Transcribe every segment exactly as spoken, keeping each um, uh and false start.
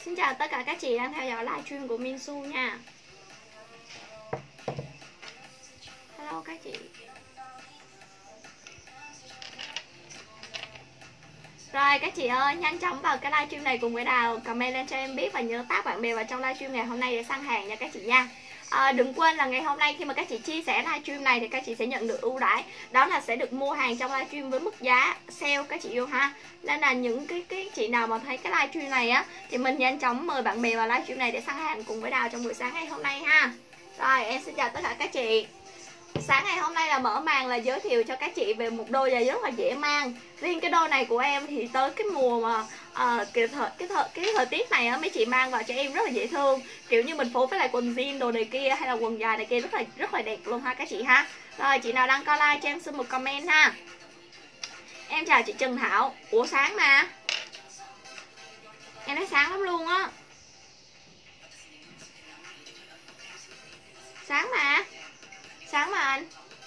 Xin chào tất cả các chị đang theo dõi livestream của Minsu nha. Hello các chị. Rồi các chị ơi, nhanh chóng vào cái livestream này cùng với Đào, comment lên cho em biết và nhớ tag bạn bè vào trong livestream ngày hôm nay để săn hàng nha các chị nha. À, đừng quên là ngày hôm nay khi mà các chị chia sẻ livestream này thì các chị sẽ nhận được ưu đãi, đó là sẽ được mua hàng trong livestream với mức giá sale các chị yêu ha. Nên là những cái cái chị nào mà thấy cái livestream này á thì mình nhanh chóng mời bạn bè vào livestream này để săn hàng cùng với Đào trong buổi sáng ngày hôm nay ha. Rồi em xin chào tất cả các chị. Sáng ngày hôm nay là mở màn là giới thiệu cho các chị về một đôi giày rất là dễ mang. Riêng cái đôi này của em thì tới cái mùa mà uh, cái, thời, cái, thời, cái thời tiết này á, mấy chị mang vào cho em rất là dễ thương. Kiểu như mình phối với lại quần jean đồ này kia hay là quần dài này kia rất là rất là đẹp luôn ha các chị ha. Rồi chị nào đang coi like cho em xin một comment ha. Em chào chị Trần Thảo. Ủa sáng mà. Em thấy sáng lắm luôn á. Sáng mà. Sáng mà anh.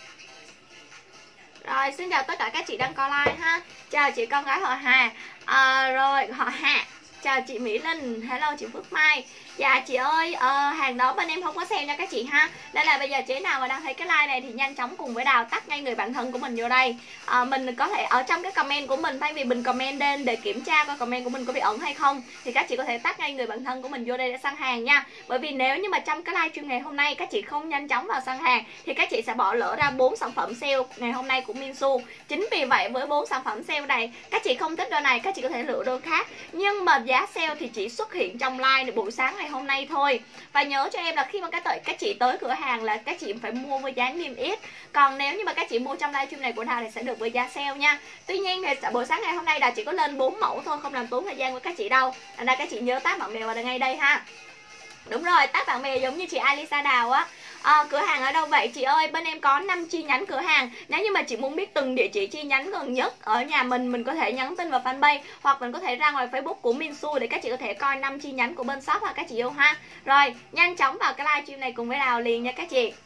Rồi xin chào tất cả các chị đang coi like ha. Chào chị con gái họ Hà. à, Rồi họ Hà. Chào chị Mỹ Linh. Hello chị Phước Mai. Dạ chị ơi, uh, hàng đó bên em không có sale nha các chị ha. Nên là bây giờ chế nào mà đang thấy cái like này thì nhanh chóng cùng với Đào tắt ngay người bạn thân của mình vô đây. uh, Mình có thể ở trong cái comment của mình, thay vì mình comment lên để kiểm tra coi comment của mình có bị ẩn hay không, thì các chị có thể tắt ngay người bạn thân của mình vô đây để săn hàng nha. Bởi vì nếu như mà trong cái livestream ngày hôm nay các chị không nhanh chóng vào săn hàng thì các chị sẽ bỏ lỡ ra bốn sản phẩm sale ngày hôm nay của Minsu. Chính vì vậy với bốn sản phẩm sale này, các chị không thích đôi này các chị có thể lựa đôi khác, nhưng mà giá sale thì chỉ xuất hiện trong live buổi sáng ngày hôm nay thôi. Và nhớ cho em là khi mà các tới các chị tới cửa hàng là các chị phải mua với giá niêm yết. Còn nếu như mà các chị mua trong livestream này của Đào thì sẽ được với giá sale nha. Tuy nhiên thì buổi sáng ngày hôm nay Đào chỉ có lên bốn mẫu thôi, không làm tốn thời gian của các chị đâu. Thành ra các chị nhớ tag bạn bè vào ngay đây ha. Đúng rồi, tag bạn bè giống như chị Alisa Đào á. À, cửa hàng ở đâu vậy chị ơi? Bên em có năm chi nhánh cửa hàng. Nếu như mà chị muốn biết từng địa chỉ chi nhánh gần nhất ở nhà mình, mình có thể nhắn tin vào fanpage, hoặc mình có thể ra ngoài Facebook của Minsu để các chị có thể coi năm chi nhánh của bên shop ha các chị yêu ha. Rồi, nhanh chóng vào cái livestream này cùng với Đào liền nha các chị.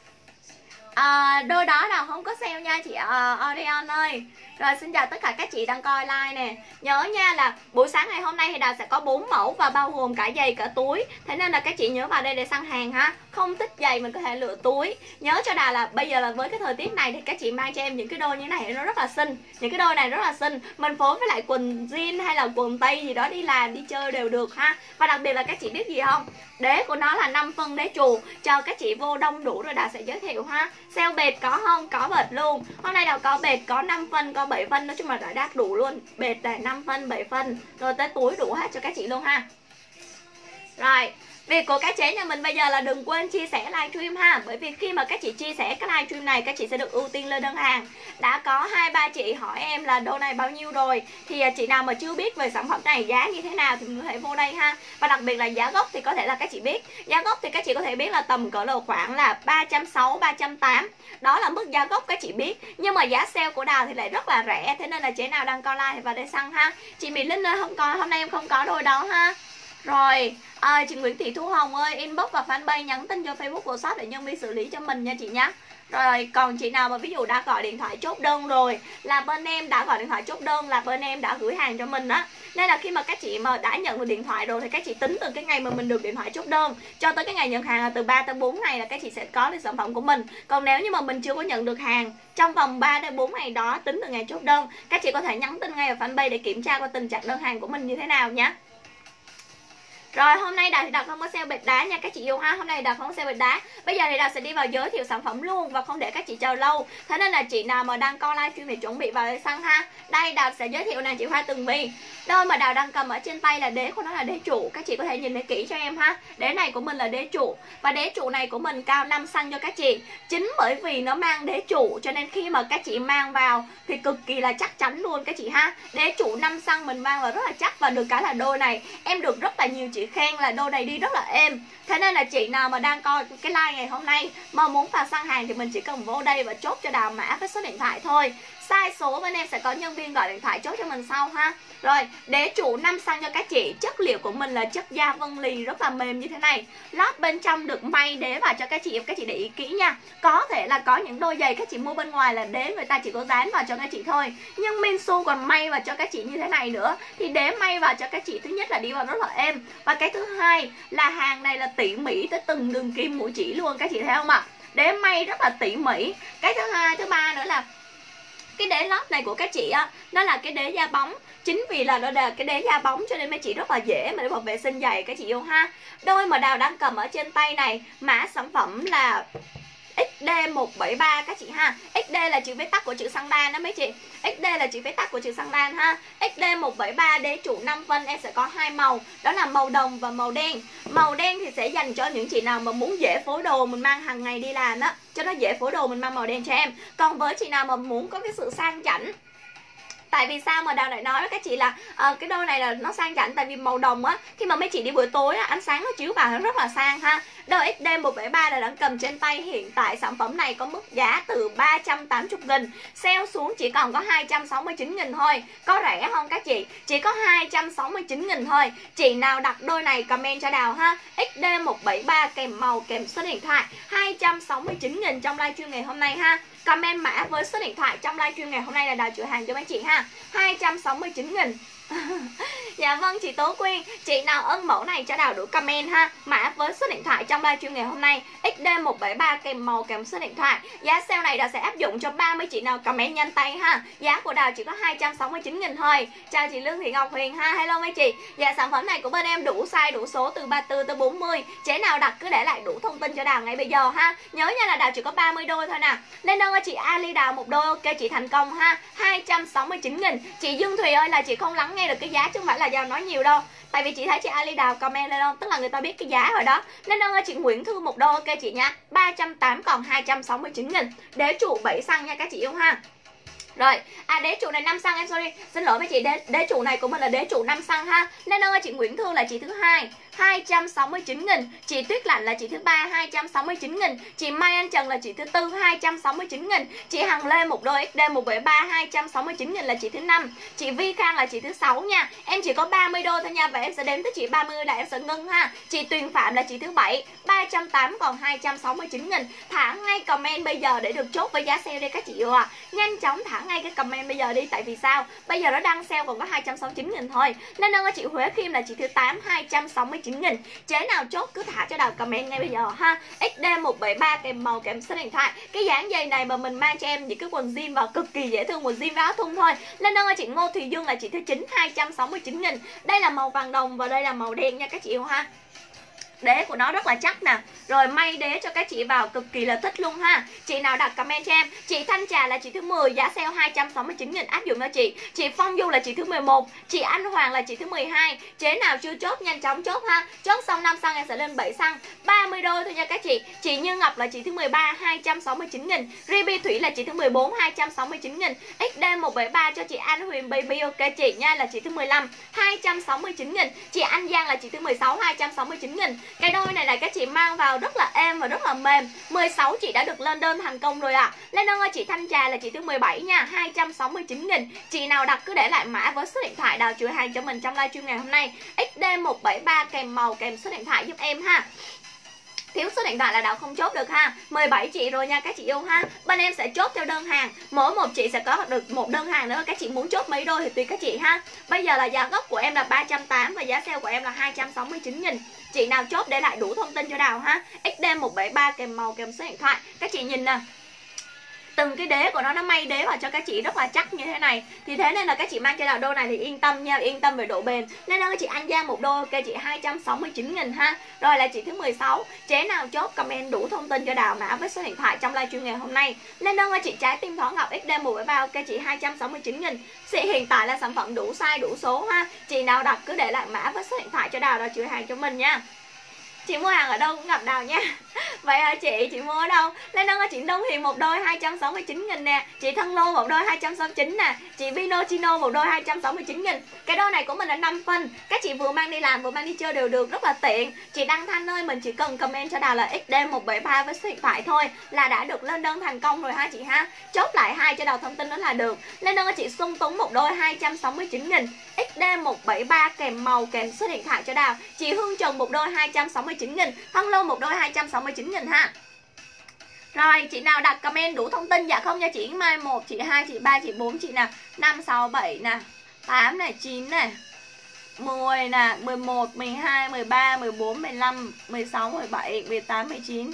À, đôi đó nào không có sale nha chị uh, Orion ơi. Rồi xin chào tất cả các chị đang coi like nè. Nhớ nha là buổi sáng ngày hôm nay thì Đào sẽ có bốn mẫu và bao gồm cả giày cả túi. Thế nên là các chị nhớ vào đây để săn hàng ha. Không thích giày mình có thể lựa túi. Nhớ cho Đào là bây giờ là với cái thời tiết này thì các chị mang cho em những cái đôi như thế này nó rất là xinh. Những cái đôi này rất là xinh. Mình phối với lại quần jean hay là quần tây gì đó đi làm đi chơi đều được ha. Và đặc biệt là các chị biết gì không? Đế của nó là năm phân đế trù. Cho các chị vô đông đủ rồi Đào sẽ giới thiệu ha. Sale bệt có không? Có bệt luôn. Hôm nay Đào có bệt, có năm phân, có bảy phân, nói chung là đã đắt đủ luôn. Bệt là năm phân, bảy phân, rồi tới túi đủ hết cho các chị luôn ha. Rồi, việc của các chế nhà mình bây giờ là đừng quên chia sẻ livestream ha. Bởi vì khi mà các chị chia sẻ cái livestream này, các chị sẽ được ưu tiên lên đơn hàng. Đã có hai ba chị hỏi em là đôi này bao nhiêu rồi, thì chị nào mà chưa biết về sản phẩm này giá như thế nào thì mình có thể vô đây ha. Và đặc biệt là giá gốc thì có thể là các chị biết. Giá gốc thì các chị có thể biết là tầm cỡ là khoảng là ba trăm sáu mươi, ba trăm tám mươi. Đó là mức giá gốc các chị biết. Nhưng mà giá sale của Đào thì lại rất là rẻ. Thế nên là chế nào đang coi like thì vào đây săn ha. Chị Mỹ Linh ơi, không có, hôm nay em không có đôi đó ha. Rồi, à, chị Nguyễn Thị Thu Hồng ơi, inbox và fanpage nhắn tin cho Facebook của shop để nhân viên xử lý cho mình nha chị nhé. Rồi, còn chị nào mà ví dụ đã gọi điện thoại chốt đơn rồi, là bên em đã gọi điện thoại chốt đơn, là bên em đã gửi hàng cho mình á. Nên là khi mà các chị mà đã nhận được điện thoại rồi thì các chị tính từ cái ngày mà mình được điện thoại chốt đơn cho tới cái ngày nhận hàng là từ ba tới bốn ngày là các chị sẽ có được sản phẩm của mình. Còn nếu như mà mình chưa có nhận được hàng trong vòng ba đến bốn ngày đó tính từ ngày chốt đơn, các chị có thể nhắn tin ngay vào fanpage để kiểm tra qua tình trạng đơn hàng của mình như thế nào nhé. Rồi hôm nay Đào thì Đào không có sale bệt đá nha các chị yêu ha. Hôm nay Đào không có sale bệt đá. Bây giờ thì Đào sẽ đi vào giới thiệu sản phẩm luôn và không để các chị chờ lâu. Thế nên là chị nào mà đang coi livestream thì chuẩn bị vào đây săn ha. Đây Đào sẽ giới thiệu nè chị Hoa Tường Vi. Đôi mà Đào đang cầm ở trên tay là đế của nó là đế trụ. Các chị có thể nhìn thấy kỹ cho em ha. Đế này của mình là đế trụ. Và đế trụ này của mình cao năm xăng cho các chị. Chính bởi vì nó mang đế trụ cho nên khi mà các chị mang vào thì cực kỳ là chắc chắn luôn các chị ha. Đế trụ năm xăng mình mang vào rất là chắc. Và được cái là đôi này em được rất là nhiều chị khen là đôi này đi rất là êm. Thế nên là chị nào mà đang coi cái live ngày hôm nay mà muốn vào săn hàng thì mình chỉ cần vô đây và chốt cho Đào mã với số điện thoại thôi. Sai số bên em sẽ có nhân viên gọi điện thoại chốt cho mình sau ha. Rồi, đế trụ năm xăng cho các chị. Chất liệu của mình là chất da vân lì rất là mềm như thế này. Lót bên trong được may đế vào cho các chị. Các chị để ý kỹ nha. Có thể là có những đôi giày các chị mua bên ngoài là đế người ta chỉ có dán vào cho các chị thôi, nhưng Minsu còn may vào cho các chị như thế này nữa. Thì đế may vào cho các chị, thứ nhất là đi vào rất là êm, và cái thứ hai là hàng này là tỉ mỉ tới từng đường kim mũi chỉ luôn, các chị thấy không ạ? Đế may rất là tỉ mỉ. Cái thứ hai, thứ ba nữa là cái đế lót này của các chị á, nó là cái đế da bóng. Chính vì là nó là cái đế da bóng cho nên mấy chị rất là dễ mà để bảo vệ sinh giày các chị yêu ha. Đôi mà Đào đang cầm ở trên tay này, mã sản phẩm là ích đê một bảy ba các chị ha. ích đê là chữ viết tắt của chữ Sandan đó mấy chị. ích đê là chữ viết tắt của chữ Sandan ha. ích đê một bảy ba đế trụ năm phân, em sẽ có hai màu, đó là màu đồng và màu đen. Màu đen thì sẽ dành cho những chị nào mà muốn dễ phối đồ, mình mang hàng ngày đi làm á, cho nó dễ phối đồ mình mang màu đen cho em. Còn với chị nào mà muốn có cái sự sang chảnh, tại vì sao mà Đào lại nói với các chị là uh, cái đôi này là nó sang chảnh, tại vì màu đồng á, khi mà mấy chị đi buổi tối á, ánh sáng nó chiếu vào nó rất là sang ha. Đôi ích đê một bảy ba là đang cầm trên tay, hiện tại sản phẩm này có mức giá từ ba trăm tám mươi nghìn, sale xuống chỉ còn có hai trăm sáu mươi chín nghìn thôi. Có rẻ không các chị? Chỉ có hai trăm sáu mươi chín nghìn thôi. Chị nào đặt đôi này comment cho Đào ha. ích đê một bảy ba kèm màu kèm số điện thoại, hai trăm sáu mươi chín nghìn trong livestream ngày hôm nay ha. Comment mã với số điện thoại trong livestream ngày hôm nay là Đào chữa hàng cho mấy chị ha. hai trăm sáu mươi chín nghìn. Dạ vâng chị Tố Quyên, chị nào ưng mẫu này cho Đào đủ comment ha. Mã với số điện thoại trong livestream ngày hôm nay ích đê một bảy ba kèm màu kèm số điện thoại. Giá sale này Đào sẽ áp dụng cho ba mươi chị nào comment nhanh tay ha. Giá của Đào chỉ có hai trăm sáu mươi chín nghìn thôi. Chào chị Lương Thị Ngọc Huyền ha. Hello mấy chị. Dạ sản phẩm này của bên em đủ size đủ số từ ba mươi tư tới bốn mươi. Chế nào đặt cứ để lại đủ thông tin cho Đào ngay bây giờ ha. Nhớ nha là Đào chỉ có ba mươi đôi thôi nè. Nên đơn ơi chị Ali Đào một đôi, ok chị thành công ha. hai trăm sáu mươi chín nghìn. Chị Dương Thùy ơi là chị không lắng nghe được cái giá chứ không phải là Đào nói nhiều đâu. Tại vì chị thấy chị Ali Đào comment lên không, tức là người ta biết cái giá rồi đó. Nên đơn ơi chị Nguyễn Thư một đôi, ok chị nha. ba trăm tám mươi còn hai trăm sáu mươi chín nghìn. Đế trụ bảy xăng nha các chị yêu ha. Rồi, à đế trụ này năm xăng em sorry, xin lỗi mấy chị, đế, đế trụ này của mình là đế trụ năm xăng ha. Nên ơi chị Nguyễn Thương là chị thứ hai, hai trăm sáu mươi chín nghìn. Chị Tuyết Lạnh là chị thứ ba, hai trăm sáu mươi chín nghìn. Chị Mai Anh Trần là chị thứ tư, hai trăm sáu mươi chín nghìn. Chị Hằng Lê một đôi ích đê một bảy ba, hai trăm sáu mươi chín nghìn là chị thứ năm. Chị Vi Khang là chị thứ sáu nha. Em chỉ có ba mươi đôi thôi nha, và em sẽ đếm tới chị ba mươi là em sẽ ngưng ha. Chị Tuyền Phạm là chị thứ bảy, ba trăm tám mươi còn hai trăm sáu mươi chín nghìn. Thả ngay comment bây giờ để được chốt với giá sale đây các chị yêu à. Nhanh chóng thả ngay cái comment bây giờ đi, tại vì sao? Bây giờ nó đang sale còn có hai trăm sáu mươi chín nghìn thôi. Nên đơn chị Huế Kim là chị thứ tám, hai trăm sáu mươi chín nghìn. Chế nào chốt cứ thả cho Đào comment ngay bây giờ ha. ích đê một bảy ba kèm màu kèm số điện thoại. Cái dáng giày này mà mình mang cho em những cái quần jean vào cực kỳ dễ thương, quần jean với áo thun thôi. Nên đơn chị Ngô Thùy Dương là chị thứ chín, hai trăm sáu mươi chín nghìn. Đây là màu vàng đồng và đây là màu đen nha các chị yêu ha. Đế của nó rất là chắc nè. Rồi may đế cho các chị vào cực kỳ là thích luôn ha. Chị nào đặt comment cho em. Chị Thanh Trà là chị thứ mười, giá sale hai trăm sáu mươi chín nghìn áp dụng cho chị. Chị Phong Du là chị thứ mười một. Chị Anh Hoàng là chị thứ mười hai. Chế nào chưa chốt nhanh chóng chốt ha. Chốt xong năm xăng em sẽ lên bảy xăng, ba mươi đôi thôi nha các chị. Chị Như Ngọc là chị thứ mười ba, hai trăm sáu mươi chín nghìn. Ruby Thủy là chị thứ mười bốn, hai trăm sáu mươi chín nghìn. ích đê một bảy ba cho chị Anh Huyền Baby, ok chị nha, là chị thứ mười lăm, hai trăm sáu mươi chín nghìn. Chị Anh Giang là chị thứ mười sáu, hai trăm sáu mươi chín nghìn. Cái đôi này là các chị mang vào rất là êm và rất là mềm. Mười sáu chị đã được lên đơn thành công rồi ạ. À. Lên đơn ơi chị Thanh Trà là chị thứ mười bảy nha, hai trăm sáu mươi chín nghìn. Chị nào đặt cứ để lại mã với số điện thoại Đào chữa hàng cho mình trong livestream ngày hôm nay. ích đê một bảy ba kèm màu kèm số điện thoại giúp em ha. Thiếu số điện thoại là Đào không chốt được ha. Mười bảy chị rồi nha các chị yêu ha. Bên em sẽ chốt theo đơn hàng. Mỗi một chị sẽ có được một đơn hàng nữa. Các chị muốn chốt mấy đôi thì tùy các chị ha. Bây giờ là giá gốc của em là ba trăm tám mươi và giá sale của em là hai trăm sáu mươi chín nghìn. Chị nào chốt để lại đủ thông tin cho Đào ha. ích đê một bảy ba kèm màu kèm số điện thoại. Các chị nhìn nè, từng cái đế của nó nó may đế vào cho các chị rất là chắc như thế này. Thì thế nên là các chị mang cho Đào đôi này thì yên tâm nha, yên tâm về độ bền. Nên là chị Anh Giang một đôi, ok chị hai trăm sáu mươi chín nghìn ha. Rồi là chị thứ mười sáu. Chế nào chốt comment đủ thông tin cho Đào mã với số điện thoại trong livestream ngày hôm nay. Nên đơn ơi chị Trái Tim Thỏ Ngọc ích đê một bảy ba, ok chị hai trăm sáu mươi chín nghìn. Chị hiện tại là sản phẩm đủ size đủ số ha. Chị nào đặt cứ để lại mã với số điện thoại cho Đào, Đào chữa hàng cho mình nha. Chị mua hàng ở đâu cũng gặp Đào nha. Vậy hả chị? Chị mua ở đâu? Lên đơn chị Đông Hiền một đôi hai trăm sáu mươi chín nghìn nè. Chị Thân Lô một đôi hai trăm sáu mươi chín nè. Chị Vino Chino một đôi hai trăm sáu mươi chín nghìn. Cái đôi này của mình là năm phân. Các chị vừa mang đi làm vừa mang đi chơi đều được, rất là tiện. Chị Đăng Thanh ơi, mình chỉ cần comment cho Đào là ích đê một bảy ba với số điện thoại thôi là đã được lên đơn thành công rồi ha chị ha. Chốt lại hai cho Đào thông tin đó là được. Lên đơn chị Xuân Tuấn một đôi hai trăm sáu mươi chín nghìn. ích đê một bảy ba kèm màu kèm số điện thoại cho Đào. Chị Hương Trần một đôi hai trăm sáu mươi chín nghìn. Thân Lô một đôi hai trăm sáu mươi chín nghìn ha. Rồi, chị nào đặt comment đủ thông tin? Dạ không nha chị Mai. Một, chị hai, chị ba, chị bốn, chị nào năm, sáu, bảy nè, tám này, chín này, mười nè, mười một, mười hai, mười ba, mười bốn, mười lăm, mười sáu, mười bảy, mười tám, mười chín,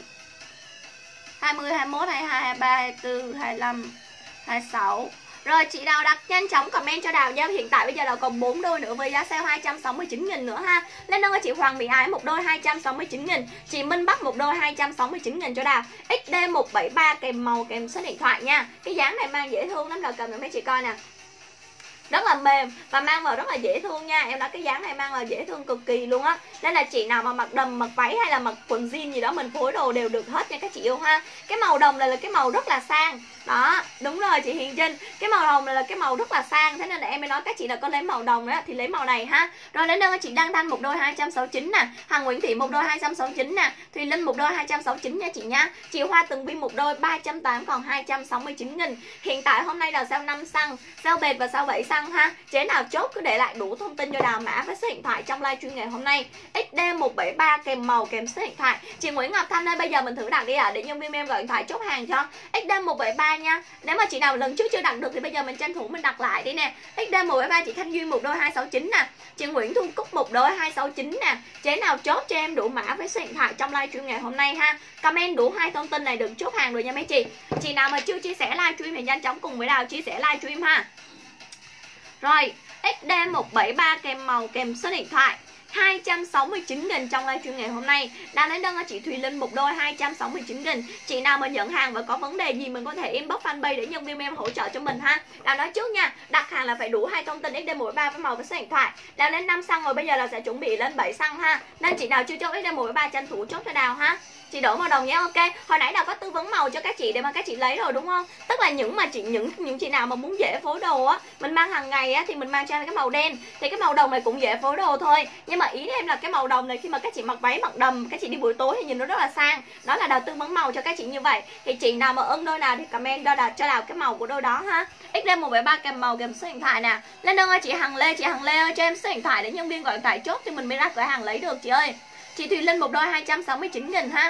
hai mươi, hai mươi mốt, hai mươi hai, hai mươi ba, hai mươi tư, hai mươi lăm, hai mươi sáu. Rồi chị nào đặt nhanh chóng comment cho Đào nha. Hiện tại bây giờ là còn bốn đôi nữa với giá sale hai trăm sáu mươi chín nghìn nữa ha. Lên đơn chị Hoàng Mỹ Ái một đôi hai trăm sáu mươi chín nghìn. Chị Minh Bắc một đôi hai trăm sáu mươi chín nghìn cho Đào. ích đê một bảy ba kèm màu kèm số điện thoại nha. Cái dáng này mang dễ thương lắm, Đào cầm cho mấy chị coi nè. Rất là mềm và mang vào rất là dễ thương nha. Em nói cái dáng này mang vào dễ thương cực kỳ luôn á. Nên là chị nào mà mặc đầm, mặc váy hay là mặc quần jean gì đó mình phối đồ đều được hết nha các chị yêu ha. Cái màu đồng này là cái màu rất là sang. Đó, đúng rồi chị Hiền Trinh. Cái màu đồng này là cái màu rất là sang. Thế nên là em mới nói các chị là có lấy màu đồng đó thì lấy màu này ha. Rồi đến đơn chị Đăng Thanh một đôi hai trăm sáu mươi chín nè. Hằng Nguyễn Thị một đôi hai trăm sáu mươi chín nè. Thùy Linh một đôi hai trăm sáu mươi chín nha chị nha. Chị Hoa Từng Viên một đôi ba trăm tám mươi còn hai trăm sáu mươi chín nghìn. Hiện tại hôm nay là sale năm xăng, sale bệt và sale bảy xăng ha. Chế nào chốt cứ để lại đủ thông tin cho Đào, mã với số điện thoại trong livestream ngày hôm nay. ích đê một bảy ba kèm màu kèm số điện thoại. Chị Nguyễn Ngọc Thanh ơi, bây giờ mình thử đặt đi ạ, à, để nhân viên em gọi điện thoại chốt hàng cho. ích đê một bảy ba nha. Nếu mà chị nào lần trước chưa đặt được thì bây giờ mình tranh thủ mình đặt lại đi nè. ích đê một bảy ba chị Thanh Duyên một đôi hai sáu chín nè. Chị Nguyễn Thu Cúc một đôi hai sáu chín nè. Chế nào chốt cho em đủ mã với số điện thoại trong livestream ngày hôm nay ha. Comment đủ hai thông tin này được chốt hàng rồi nha mấy chị. Chị nào mà chưa chia sẻ livestream thì nhanh chóng cùng với Đào chia sẻ livestream ha. Rồi, ích đê một bảy ba kèm màu kèm số điện thoại hai trăm sáu mươi chín nghìn trong livestream ngày hôm nay. Đang lấy đơn ở chị Thùy Linh một đôi hai trăm sáu mươi chín nghìn. Chị nào mà nhận hàng và có vấn đề gì mình có thể inbox fanpage để nhân viên em hỗ trợ cho mình ha. Đang nói trước nha, đặt hàng là phải đủ hai thông tin ích đê một bảy ba với màu với số điện thoại. Đang lên năm xăng rồi, bây giờ là sẽ chuẩn bị lên bảy xăng ha. Nên chị nào chưa chốt ích đê một bảy ba tranh thủ chốt cho Đào ha. Chị đổi màu đồng nhé. Ok, hồi nãy Đào có tư vấn màu cho các chị để mà các chị lấy rồi đúng không? Tức là những mà chị những những chị nào mà muốn dễ phối đồ á, mình mang hàng ngày á thì mình mang cho em cái màu đen. Thì cái màu đồng này cũng dễ phối đồ thôi. Nhưng mà ý em là cái màu đồng này khi mà các chị mặc váy mặc đầm, các chị đi buổi tối thì nhìn nó rất là sang. Đó là Đào tư vấn màu cho các chị như vậy. Thì chị nào mà ưng đôi nào thì comment đo Đào cho Đào cái màu của đôi đó ha. ích đê một bảy ba kèm màu kèm số điện thoại nè. Lên đơn ơi chị Hằng Lê, chị Hằng Lê ơi cho em số điện thoại để nhân viên gọi điện thoại chốt thì mình mới ra cửa hàng lấy được chị ơi. Chị Thùy Linh một đôi hai trăm sáu mươi chín nghìn ha.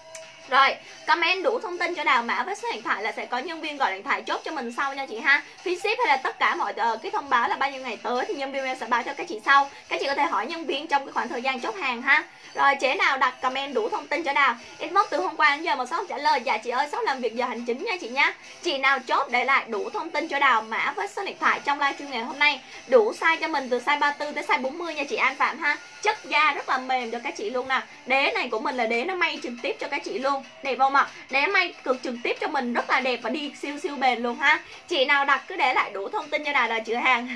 Rồi, comment đủ thông tin cho Đào, mã với số điện thoại là sẽ có nhân viên gọi điện thoại chốt cho mình sau nha chị ha. Phí ship hay là tất cả mọi uh, cái thông báo là bao nhiêu ngày tới thì nhân viên em sẽ báo cho các chị sau. Các chị có thể hỏi nhân viên trong cái khoảng thời gian chốt hàng ha. Rồi, chế nào đặt comment đủ thông tin cho Đào. Inbox từ hôm qua đến giờ mà shop trả lời dạ chị ơi shop làm việc giờ hành chính nha chị nha. Chị nào chốt để lại đủ thông tin cho Đào, mã với số điện thoại trong livestream ngày hôm nay. Đủ size cho mình từ size ba mươi tư tới size bốn mươi nha chị An Phạm ha. Chất da rất là mềm cho các chị luôn nè. Đế này của mình là đế nó may trực tiếp cho các chị luôn. Đẹp không ạ? Đế may cực trực tiếp cho mình rất là đẹp và đi siêu siêu bền luôn ha. Chị nào đặt cứ để lại đủ thông tin cho Đào là chữa hàng.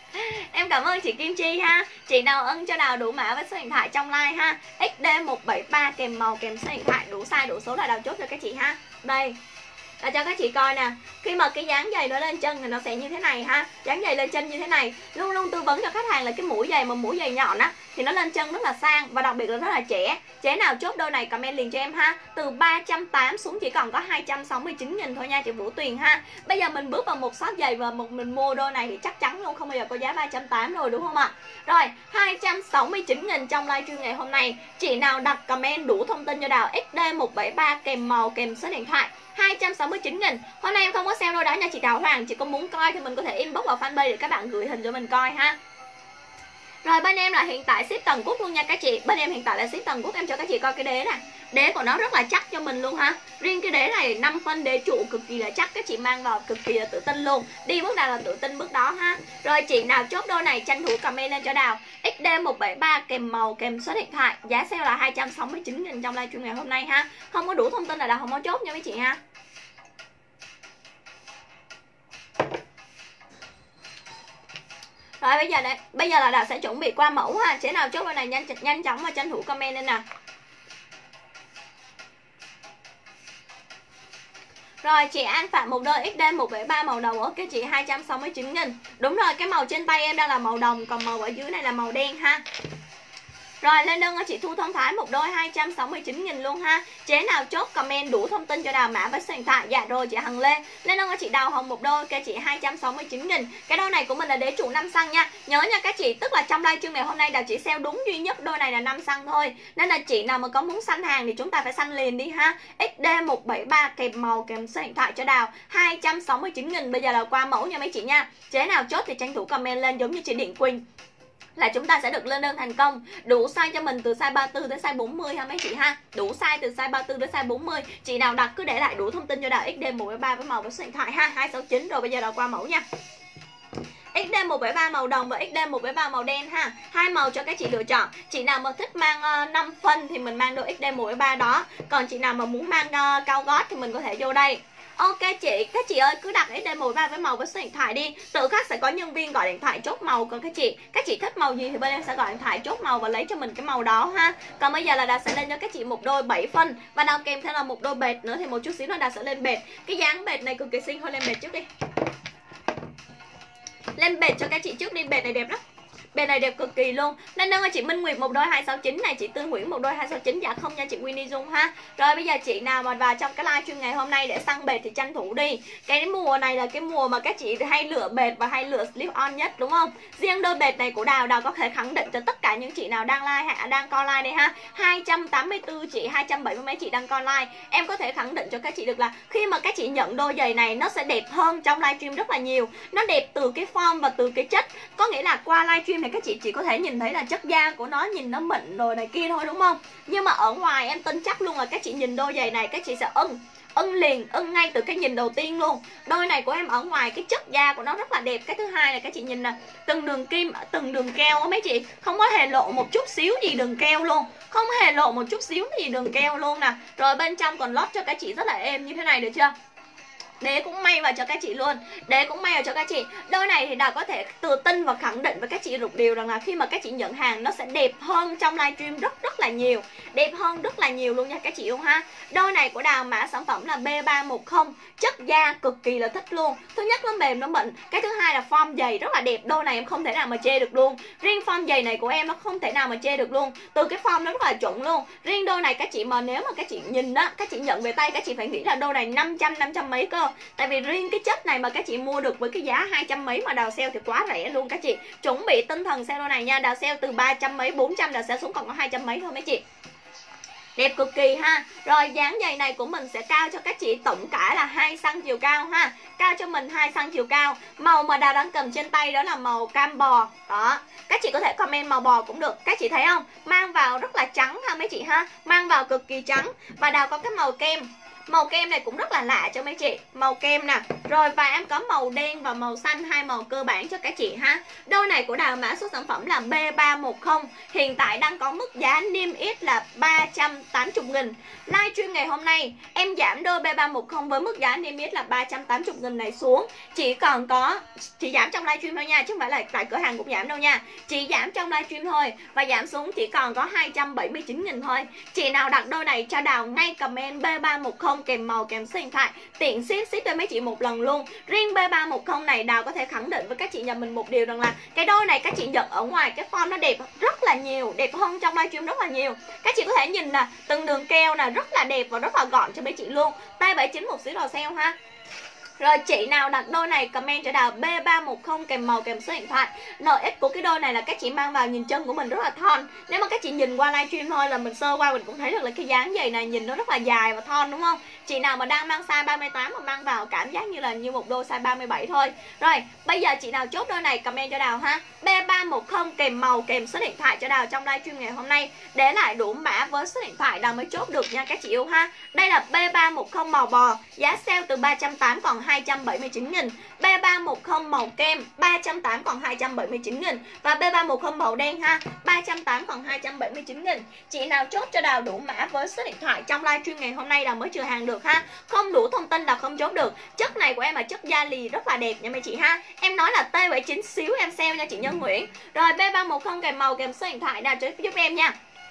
Em cảm ơn chị Kim Chi ha. Chị nào ưng cho Đào đủ mã với số điện thoại trong like ha. ích đê một bảy ba kèm màu kèm số điện thoại, đủ size đủ số là Đào chốt cho các chị ha. Đây là cho các chị coi nè. Khi mà cái dáng giày nó lên chân thì nó sẽ như thế này ha. Dáng giày lên chân như thế này. Luôn luôn tư vấn cho khách hàng là cái mũi giày mà mũi giày nhọn á thì nó lên chân rất là sang và đặc biệt là rất là trẻ. Chế nào chốt đôi này comment liền cho em ha. Từ ba trăm tám mươi xuống chỉ còn có hai trăm sáu mươi chín nghìn thôi nha chị Vũ Tuyền ha. Bây giờ mình bước vào một shop giày và một mình mua đôi này thì chắc chắn luôn không bao giờ có giá ba trăm tám mươi rồi đúng không ạ? Rồi hai trăm sáu mươi chín nghìn trong livestream ngày hôm nay. Chị nào đặt comment đủ thông tin cho Đào ích đê một bảy ba kèm màu kèm số điện thoại hai trăm sáu mươi chín nghìn. Hôm nay em không có sale đâu đó nha chị Đào Hoàng. Chị có muốn coi thì mình có thể inbox vào fanpage để các bạn gửi hình cho mình coi ha. Rồi bên em là hiện tại ship toàn quốc luôn nha các chị. Bên em hiện tại là ship toàn quốc. Em cho các chị coi cái đế nè. Đế của nó rất là chắc cho mình luôn ha. Riêng cái đế này năm phân đế trụ cực kỳ là chắc. Các chị mang vào cực kỳ là tự tin luôn. Đi bước nào là tự tin bước đó ha. Rồi chị nào chốt đôi này tranh thủ comment lên cho Đào ích đê một bảy ba kèm màu kèm số điện thoại. Giá sale là hai trăm sáu mươi chín nghìn trong livestream ngày hôm nay ha. Không có đủ thông tin là Đào không có chốt nha mấy chị ha. Rồi bây giờ này, bây giờ là Đào sẽ chuẩn bị qua mẫu ha. Chế nào chốt đôi này nhanh nhanh chóng mà tranh thủ comment lên nè. Rồi chị An Phạm một đôi ích đê một bảy ba màu đồng, ok chị, hai trăm sáu mươi chín nghìn. Đúng rồi, cái màu trên tay em đang là màu đồng, còn màu ở dưới này là màu đen ha. Rồi lên đơn cho chị Thu Thông Thái một đôi hai trăm sáu mươi chín nghìn luôn ha. Chế nào chốt comment đủ thông tin cho Đào mã với số điện thoại. Dạ rồi chị Hằng Lê. Lên đơn cho chị Đào Hồng một đôi kê chị hai trăm sáu mươi chín nghìn. Cái đôi này của mình là đế trụ năm xăng nha. Nhớ nha các chị, tức là trong livestream ngày hôm nay Đào chỉ sale đúng duy nhất đôi này là năm xăng thôi. Nên là chị nào mà có muốn săn hàng thì chúng ta phải săn liền đi ha. ích đê một bảy ba kèm màu kèm số điện thoại cho Đào hai trăm sáu mươi chín nghìn. Bây giờ là qua mẫu nha mấy chị nha. Chế nào chốt thì tranh thủ comment lên giống như chị Điện Quỳnh là chúng ta sẽ được lên đơn thành công. Đủ size cho mình từ size ba mươi tư đến size bốn mươi ha mấy chị ha. Đủ size từ size ba mươi tư đến size bốn mươi. Chị nào đặt cứ để lại đủ thông tin cho Đào ích đê một bảy ba với màu với số điện thoại ha, hai sáu chín. Rồi bây giờ là qua mẫu nha. ích đê một bảy ba màu đồng và ích đê một bảy ba màu đen ha. Hai màu cho các chị lựa chọn. Chị nào mà thích mang uh, năm phân thì mình mang đôi ích đê một bảy ba đó. Còn chị nào mà muốn mang uh, cao gót thì mình có thể vô đây. Ok chị, các chị ơi cứ đặt ích đê một bảy ba với màu với số điện thoại đi. Tự khắc sẽ có nhân viên gọi điện thoại chốt màu. Còn các chị, các chị thích màu gì thì bên em sẽ gọi điện thoại chốt màu và lấy cho mình cái màu đó ha. Còn bây giờ là Đào sẽ lên cho các chị một đôi bảy phân. Và Đào kèm theo là một đôi bệt nữa. Thì một chút xíu nữa Đào sẽ lên bệt. Cái dáng bệt này cực kỳ xinh, thôi lên bệt trước đi. Lên bệt cho các chị trước đi, bệt này đẹp lắm. Bệt này đẹp cực kỳ luôn. Nên đơn chị Minh Nguyệt một đôi hai sáu chín này, chị Tư Nguyễn một đôi hai sáu chín. Dạ không nha chị Winnie Dung ha. Rồi bây giờ chị nào mà vào trong cái livestream ngày hôm nay để săn bệt thì tranh thủ đi. Cái mùa này là cái mùa mà các chị hay lựa bệt và hay lựa slip on nhất đúng không? Riêng đôi bệt này của Đào, Đào có thể khẳng định cho tất cả những chị nào đang like hay đang coi like đây ha. hai trăm tám mươi tư chị, hai trăm bảy mươi mấy chị đang coi like. Em có thể khẳng định cho các chị được là khi mà các chị nhận đôi giày này nó sẽ đẹp hơn trong livestream rất là nhiều. Nó đẹp từ cái form và từ cái chất. Có nghĩa là qua livestream này các chị chỉ có thể nhìn thấy là chất da của nó nhìn nó mịn rồi này kia thôi đúng không? Nhưng mà ở ngoài em tin chắc luôn là các chị nhìn đôi giày này các chị sẽ ưng ưng liền, ưng ngay từ cái nhìn đầu tiên luôn. Đôi này của em ở ngoài cái chất da của nó rất là đẹp. Cái thứ hai là các chị nhìn nè, từng đường kim, từng đường keo á mấy chị, không có hề lộ một chút xíu gì đường keo luôn, không hề lộ một chút xíu gì đường keo luôn nè. Rồi bên trong còn lót cho các chị rất là êm như thế này được chưa? Đế cũng may vào cho các chị luôn. Đế cũng may vào cho các chị. Đôi này thì Đào có thể tự tin và khẳng định với các chị một điều rằng là khi mà các chị nhận hàng nó sẽ đẹp hơn trong livestream rất rất là nhiều. Đẹp hơn rất là nhiều luôn nha các chị yêu ha. Đôi này của Đào mã sản phẩm là B ba một không. Chất da cực kỳ là thích luôn. Thứ nhất nó mềm nó mịn. Cái thứ hai là form giày rất là đẹp. Đôi này em không thể nào mà chê được luôn. Riêng form giày này của em nó không thể nào mà chê được luôn. Từ cái form nó rất là chuẩn luôn. Riêng đôi này các chị mà nếu mà các chị nhìn đó, các chị nhận về tay các chị phải nghĩ là đôi này năm trăm, năm trăm mấy cơ. Tại vì riêng cái chất này mà các chị mua được với cái giá hai trăm mấy mà Đào sale thì quá rẻ luôn các chị. Chuẩn bị tinh thần sale đôi này nha. Đào sale từ ba trăm mấy, bốn trăm Đào sale xuống còn có hai trăm mấy thôi mấy chị. Đẹp cực kỳ ha. Rồi dáng giày này của mình sẽ cao cho các chị tổng cả là hai xăng chiều cao ha. Cao cho mình hai xăng chiều cao. Màu mà Đào đang cầm trên tay đó là màu cam bò. Đó. Các chị có thể comment màu bò cũng được. Các chị thấy không? Mang vào rất là trắng ha mấy chị ha. Mang vào cực kỳ trắng. Và Đào có cái màu kem. Màu kem này cũng rất là lạ cho mấy chị. Màu kem nè. Rồi và em có màu đen và màu xanh, hai màu cơ bản cho các chị ha. Đôi này của Đào mã số sản phẩm là B ba một không. Hiện tại đang có mức giá niêm yết là ba trăm tám mươi nghìn. Livestream ngày hôm nay em giảm đôi B ba một không với mức giá niêm yết là ba trăm tám mươi nghìn này xuống. Chỉ còn có, chỉ giảm trong livestream thôi nha, chứ không phải là tại cửa hàng cũng giảm đâu nha. Chỉ giảm trong livestream thôi. Và giảm xuống chỉ còn có hai trăm bảy mươi chín nghìn thôi. Chị nào đặt đôi này cho Đào ngay comment B ba một không kèm màu kèm số điện thoại, tiện ship ship cho mấy chị một lần luôn. Riêng B ba một không này Đào có thể khẳng định với các chị nhà mình một điều rằng là cái đôi này các chị nhận ở ngoài cái form nó đẹp rất là nhiều, đẹp hơn trong livestream rất là nhiều. Các chị có thể nhìn là từng đường keo là rất là đẹp và rất là gọn cho mấy chị luôn. T bảy chín một xíu đầu sale ha. Rồi chị nào đặt đôi này comment cho Đào B ba một không kèm màu kèm số điện thoại. Lợi ích của cái đôi này là các chị mang vào nhìn chân của mình rất là thon. Nếu mà các chị nhìn qua livestream thôi là mình sơ qua mình cũng thấy được là cái dáng giày này nhìn nó rất là dài và thon đúng không? Chị nào mà đang mang size ba mươi tám mà mang vào cảm giác như là như một đôi size ba mươi bảy thôi. Rồi bây giờ chị nào chốt đôi này comment cho Đào ha. B ba một không kèm màu kèm số điện thoại cho Đào trong livestream ngày hôm nay. Để lại đủ mã với số điện thoại Đào mới chốt được nha các chị yêu ha. Đây là B ba một không màu bò. Giá sale từ ba trăm tám mươi còn hai trăm bảy mươi chín nghìn. B ba một không màu kem ba trăm tám mươi còn hai trăm bảy mươi chín nghìn. Và B ba một không màu đen ha, ba trăm tám mươi còn hai trăm bảy mươi chín nghìn. Chị nào chốt cho Đào đủ mã với số điện thoại trong livestream ngày hôm nay Đào mới trừ hàng được ha. Không đủ thông tin là không chốt được. Chất này của em là chất da lì rất là đẹp nha mấy chị ha. Em nói là T bảy chín xíu em sale nha chị Nhân Nguyễn. Rồi B ba một không kèm màu kèm số điện thoại Đào giúp em nha.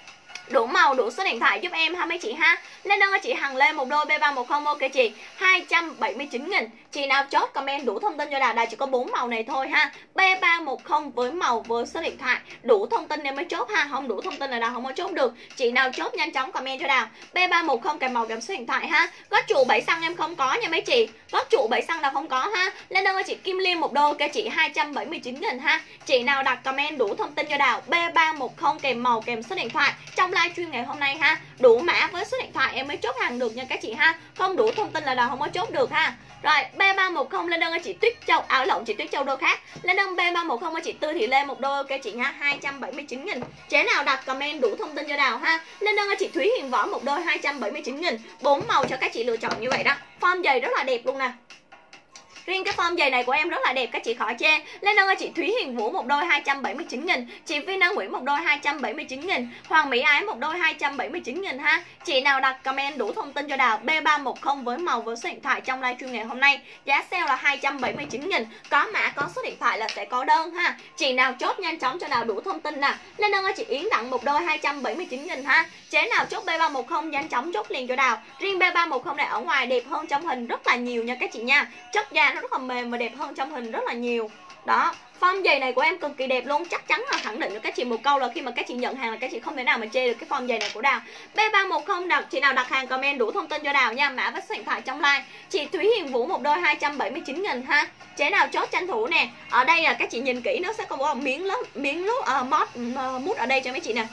đủ màu đủ số điện thoại giúp em ha mấy chị ha. Lên đơn cho chị Hằng Lê một đôi B ba một không, ok chị, hai trăm bảy mươi chín nghìn. Chị nào chốt comment đủ thông tin cho Đào, Đào chỉ có bốn màu này thôi ha. B ba một không với màu với số điện thoại, đủ thông tin em mới chốt ha, không đủ thông tin là Đào không có chốt được. Chị nào chốt nhanh chóng comment cho Đào. B ba một không kèm màu kèm số điện thoại ha. Có trụ bảy xăng em không có nha mấy chị. Có trụ bảy xăng Đào không có ha. Lên đơn cho chị Kim Liên một đôi, ok chị, hai trăm bảy mươi chín nghìn ha. Chị nào đặt comment đủ thông tin cho Đào B ba một không kèm màu kèm số điện thoại trong livestream ngày hôm nay ha. Đủ mã với số điện thoại em mới chốt hàng được nha các chị ha. Không đủ thông tin là Đào không có chốt được ha. Rồi B ba một không lên đơn cho chị Tuyết Châu, áo lộn chị Tuyết Châu đôi khác. Lên đơn B ba một không cho chị Tư Thị Lê một đôi, ok chị nha, hai trăm bảy mươi chín nghìn. Chế nào đặt comment đủ thông tin cho Đào ha. Lên đơn cho chị Thúy Hiền Võ một đôi, hai trăm bảy mươi chín nghìn. Bốn màu cho các chị lựa chọn như vậy đó. Form giày rất là đẹp luôn nè. Riêng cái form giày này của em rất là đẹp, các chị khỏi chê. Lên đơn cho chị Thúy Hiền Vũ một đôi, hai trăm bảy mươi chín nghìn. Chị Vina Nguyễn một đôi, hai trăm bảy mươi chín nghìn. Hoàng Mỹ Ái một đôi, hai trăm bảy mươi chín nghìn ha. Chị nào đặt comment đủ thông tin cho Đào B ba một không với màu với số điện thoại trong livestream ngày hôm nay, giá sale là hai trăm bảy mươi chín nghìn. Có mã có số điện thoại là sẽ có đơn ha. Chị nào chốt nhanh chóng cho Đào đủ thông tin nè. Lên đơn cho chị Yến Đặng một đôi, hai trăm bảy mươi chín nghìn ha. Chế nào chốt B ba một không nhanh chóng chốt liền cho Đào. Riêng B ba một không này ở ngoài đẹp hơn trong hình rất là nhiều nha các chị nha. Chất da nó rất là mềm và đẹp hơn trong hình rất là nhiều. Đó, form giày này của em cực kỳ đẹp luôn. Chắc chắn là khẳng định cho các chị một câu là khi mà các chị nhận hàng là các chị không thể nào mà chê được cái form giày này của Đào. B ba một không đặt, chị nào đặt hàng comment đủ thông tin cho Đào nha, mã với số điện thoại trong like. Chị Thúy Hiền Vũ một đôi, hai trăm bảy mươi chín nghìn ha. Chế nào chốt tranh thủ nè. Ở đây là các chị nhìn kỹ nó sẽ có một miếng lớp miếng lót uh, mót uh, mút ở đây cho mấy chị nè.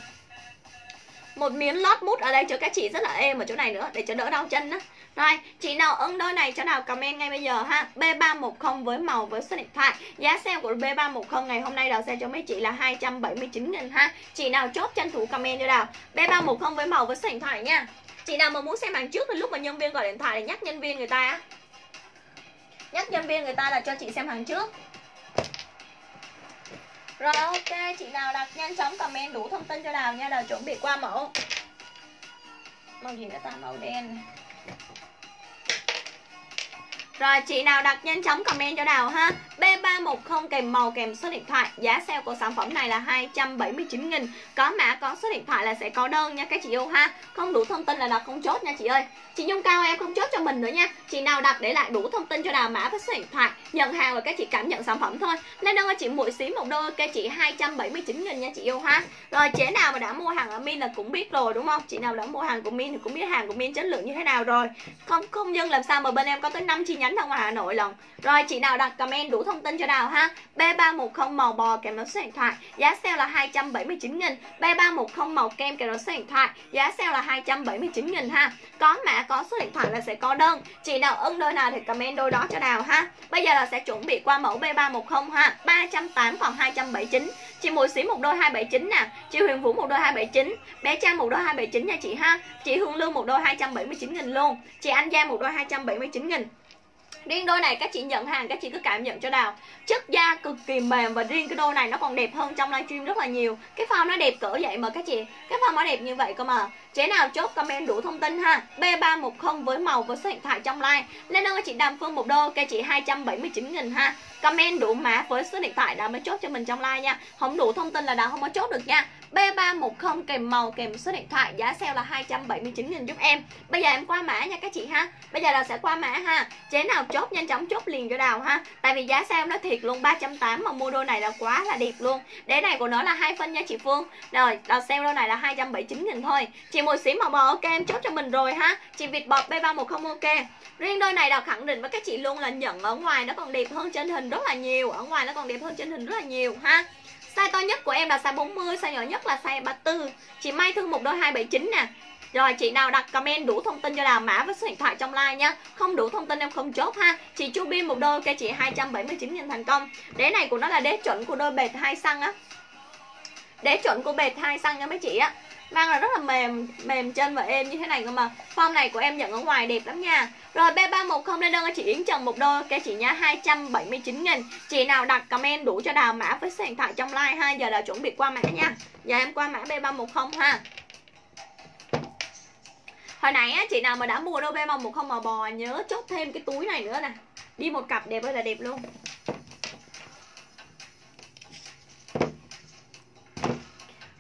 Một miếng lót mút ở đây cho các chị rất là êm ở chỗ này nữa để cho đỡ đau chân đó. Rồi, chị nào ưng đôi này cho Đào comment ngay bây giờ ha. B ba một không với màu với số điện thoại. Giá sale của B ba một không ngày hôm nay Đào sale cho mấy chị là hai trăm bảy mươi chín nghìn ha. Chị nào chốt tranh thủ comment cho Đào B ba một không với màu với số điện thoại nha. Chị nào mà muốn xem hàng trước thì lúc mà nhân viên gọi điện thoại thì nhắc nhân viên người ta á. Nhắc nhân viên người ta là cho chị xem hàng trước. Rồi ok, chị nào đặt nhanh chóng comment đủ thông tin cho Đào nha. Đào chuẩn bị qua mẫu. Màu gì nữa ta, màu đen này. Rồi chị nào đặt nhanh chóng comment cho Đào ha. B ba một không kèm màu kèm số điện thoại. Giá sale của sản phẩm này là hai trăm bảy mươi chín nghìn. Có mã có số điện thoại là sẽ có đơn nha các chị yêu ha. Không đủ thông tin là Đào không chốt nha chị ơi. Chị Nhung Cao em không chốt cho mình nữa nha. Chị nào đặt để lại đủ thông tin cho Đào, mã với số điện thoại, nhận hàng và các chị cảm nhận sản phẩm thôi. Lên đơn cho chị Muội Xí một đôi, ok chị, hai trăm bảy mươi chín nghìn nha chị yêu ha. Rồi chế nào mà đã mua hàng ở Min là cũng biết rồi đúng không? Chị nào đã mua hàng của Min thì cũng biết hàng của Min chất lượng như thế nào rồi. Không không dưng làm sao mà bên em có tới năm chi nhánh ở ngoài Hà Nội lần. Rồi chị nào đặt comment đủ thông tin cho Đào ha. B ba một không màu bò kèm số điện thoại, giá sale là hai trăm bảy mươi chín nghìn. B ba một không màu kem kèm số điện thoại, giá sale là hai trăm bảy mươi chín nghìn ha. Có mã có số điện thoại là sẽ có đơn. Chị nào ưng đôi nào thì comment đôi đó cho Đào ha. Bây giờ là sẽ chuẩn bị qua mẫu B ba một không ha. ba trăm tám mươi còn hai trăm bảy mươi chín. Chị Mùi Xí một đôi hai trăm bảy mươi chín nè. Chị Huyền Vũ một đôi hai trăm bảy mươi chín. Bé Trang một đôi hai trăm bảy mươi chín nha chị ha. Chị Hương Lương một đôi hai trăm bảy mươi chín nghìn luôn. Chị Anh Giang một đôi hai trăm bảy mươi chín nghìn. Riêng đôi này các chị nhận hàng các chị cứ cảm nhận cho Đào, chất da cực kỳ mềm và riêng cái đôi này nó còn đẹp hơn trong livestream rất là nhiều. Cái form nó đẹp cỡ vậy mà các chị, cái form nó đẹp như vậy cơ mà. Chế nào chốt comment đủ thông tin ha. B ba một không với màu với số điện thoại trong like. Lên đơn cho chị Đàm Phương một đôi, cây chị hai trăm bảy mươi chín nghìn ha. Comment đủ mã với số điện thoại Đào mới chốt cho mình trong like nha. Không đủ thông tin là Đào không có chốt được nha. B ba một không kèm màu kèm số điện thoại, giá sale là hai trăm bảy mươi chín nghìn giúp em. Bây giờ em qua mã nha các chị ha. Bây giờ là sẽ qua mã ha. Chế nào chốt nhanh chóng chốt liền cho Đào ha. Tại vì giá sale nó thiệt luôn, ba trăm tám mươi mà mua đôi này là quá là đẹp luôn. Đế này của nó là hai phân nha chị Phương. Rồi, Đào sale đôi này là hai trăm bảy mươi chín nghìn thôi. Chị Mùi Xí màu bò ok em chốt cho mình rồi ha. Chị Việt Bọt B ba một không ok. Riêng đôi này Đào khẳng định với các chị luôn là nhận ở ngoài nó còn đẹp hơn trên hình rất là nhiều. Ở ngoài nó còn đẹp hơn trên hình rất là nhiều ha. Size to nhất của em là size bốn mươi, size nhỏ nhất là size ba mươi tư. Chị Mai Thương một đôi hai trăm bảy mươi chín nè. Rồi chị nào đặt comment đủ thông tin cho Đào, mã với số điện thoại trong like nha. Không đủ thông tin em không chốt ha. Chị Chu Bin một đôi, cây chị hai trăm bảy mươi chín nghìn thành công. Đế này của nó là đế chuẩn của đôi bệt hai xăng á. Đế chuẩn của bệt hai xăng nha mấy chị á. Mang là rất là mềm, mềm chân và êm như thế này cơ mà. Form này của em nhận ở ngoài đẹp lắm nha. Rồi B ba một không lên đơn cho chị Yến Trần một đôi, cái chị nhá hai trăm bảy mươi chín nghìn. Chị nào đặt comment đủ cho Đào, mã với số điện thoại trong like ha. Giờ Đào chuẩn bị qua mã nha. Giờ em qua mã B ba một không ha. Hồi nãy á, chị nào mà đã mua đôi B ba một không màu bò nhớ chốt thêm cái túi này nữa nè. Đi một cặp đẹp ơi là đẹp luôn.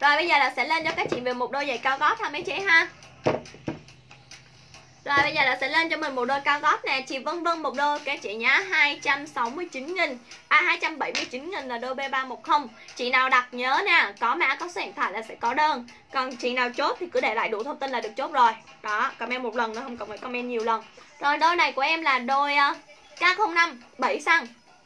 Rồi bây giờ là sẽ lên cho các chị về một đôi giày cao gót ha mấy chị ha. Rồi bây giờ là sẽ lên cho mình một đôi cao gót nè. Chị Vân Vân một đôi các chị nhá, hai trăm sáu mươi chín nghìn. À hai trăm bảy mươi chín nghìn là đôi B ba một không. Chị nào đặt nhớ nè, có mã có số điện thoại là sẽ có đơn. Còn chị nào chốt thì cứ để lại đủ thông tin là được chốt rồi. Đó, comment một lần nữa, không cần phải comment nhiều lần. Rồi đôi này của em là đôi uh, K không năm bảy xăng.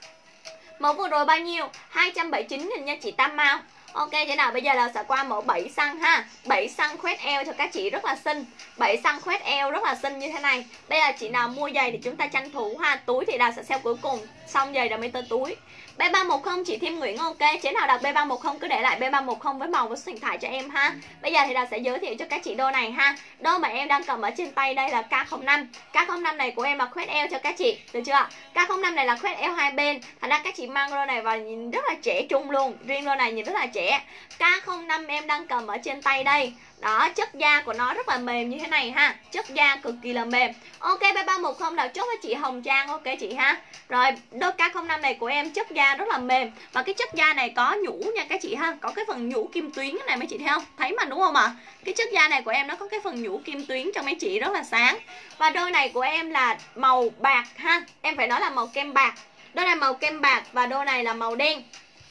Mẫu vừa rồi bao nhiêu? hai trăm bảy mươi chín nghìn nha chị Tam Mao. Ok, thế nào bây giờ là sẽ qua mẫu bảy xăng ha. bảy xăng khoét eo cho các chị rất là xinh. bảy xăng khoét eo rất là xinh như thế này. Bây giờ chị nào mua giày thì chúng ta tranh thủ ha. Túi thì Đào sẽ sale cuối cùng, xong giày rồi mới tới túi. B ba một không chị Thêm Nguyễn ok. Chế nào đặt B ba một không cứ để lại B ba một không với màu với số điện thoại cho em ha. Bây giờ thì Đào sẽ giới thiệu cho các chị đôi này ha. Đôi mà em đang cầm ở trên tay đây là K không năm. K không năm này của em là khoét eo cho các chị, được chưa? K không năm này là khoét eo hai bên. Thành ra các chị mang đôi này vào nhìn rất là trẻ trung luôn. Riêng đôi này nhìn rất là trẻ. K không năm em đang cầm ở trên tay đây. Đó, chất da của nó rất là mềm như thế này ha. Chất da cực kỳ là mềm. Ok, B ba một không Đào chốt với chị Hồng Trang ok chị ha. Rồi, đôi K không năm này của em chất da rất là mềm. Và cái chất da này có nhũ nha các chị ha. Có cái phần nhũ kim tuyến này mấy chị thấy không? Thấy mà đúng không ạ? À? Cái chất da này của em nó có cái phần nhũ kim tuyến cho mấy chị rất là sáng. Và đôi này của em là màu bạc ha. Em phải nói là màu kem bạc. Đôi này màu kem bạc và đôi này là màu đen.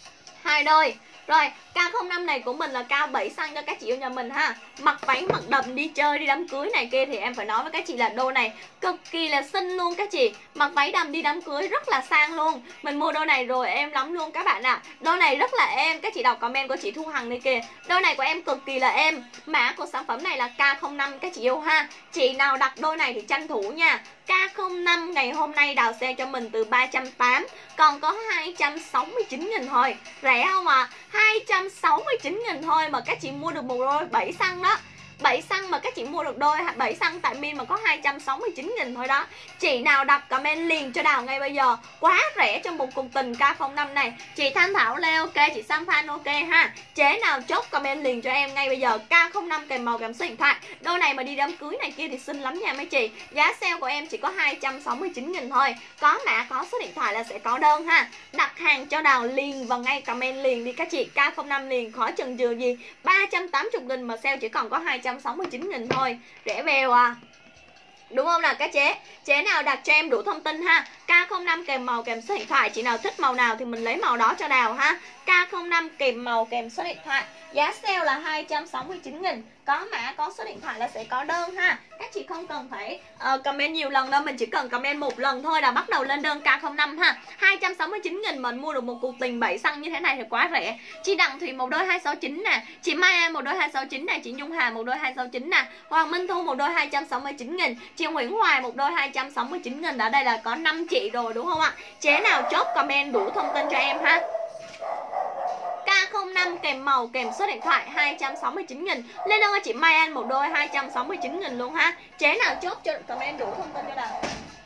Hai đôi. Rồi, K không năm này của mình là cao bảy xăng cho các chị yêu nhà mình ha. Mặc váy, mặc đầm đi chơi, đi đám cưới này kia thì em phải nói với các chị là đôi này cực kỳ là xinh luôn các chị. Mặc váy đầm đi đám cưới rất là sang luôn. Mình mua đôi này rồi em lắm luôn các bạn ạ. À. Đôi này rất là êm, các chị đọc comment của chị Thu Hằng đây kìa. Đôi này của em cực kỳ là êm. Mã của sản phẩm này là K không năm các chị yêu ha. Chị nào đặt đôi này thì tranh thủ nha. K không năm ngày hôm nay Đào xe cho mình từ ba trăm tám mươi, còn có hai trăm sáu mươi chín nghìn thôi. Rẻ không ạ? À? hai trăm sáu mươi chín nghìn thôi mà các chị mua được một đôi bảy xăng đó. bảy xăng mà các chị mua được đôi bảy xăng tại Min mà có hai trăm sáu mươi chín nghìn thôi đó. Chị nào đặt comment liền cho Đào ngay bây giờ. Quá rẻ trong một cuộc tình K không năm này. Chị Thanh Thảo Lê ok, chị Sam Phan ok ha. Chế nào chốt comment liền cho em ngay bây giờ. K không năm kèm màu kèm số điện thoại. Đôi này mà đi đám cưới này kia thì xinh lắm nha mấy chị. Giá sale của em chỉ có hai trăm sáu mươi chín nghìn thôi. Có mã có số điện thoại là sẽ có đơn ha. Đặt hàng cho Đào liền và ngay comment liền đi các chị. K không năm liền khỏi chần chừ gì. ba trăm tám mươi nghìn mà sale chỉ còn có hai trăm sáu mươi chín nghìn thôi. Rẻ bèo à. Đúng không nào các chế? Chế nào đặt cho em đủ thông tin ha. K không năm kèm màu kèm số điện thoại. Chị nào thích màu nào thì mình lấy màu đó cho Đào ha. K không năm kèm màu kèm số điện thoại. Giá sale là hai trăm sáu mươi chín nghìn. Có mã có số điện thoại là sẽ có đơn ha. Các chị không cần phải uh, comment nhiều lần đâu. Mình chỉ cần comment một lần thôi là bắt đầu lên đơn K không năm ha. Hai trăm sáu mươi chín nghìn mình mua được một cuộc tình bảy xăng như thế này thì quá rẻ. Chị Đặng Thủy một đôi hai sáu chín nè. Chị Mai An một đôi hai sáu chín nè. Chị Nhung Hà một đôi hai sáu chín nè. Hoàng Minh Thu một đôi hai trăm sáu mươi chín nghìn. Chị Nguyễn Hoài một đôi hai trăm sáu mươi chín nghìn. Ở đây là có năm chị rồi đúng không ạ? Chế nào chốt comment đủ thông tin cho em ha. K không năm kèm màu kèm số điện thoại hai trăm sáu mươi chín nghìn. Lên đơn cho chị Mai Anh một đôi hai trăm sáu mươi chín nghìn luôn ha. Chế nào chốt cho comment đủ thông tin cho Đào.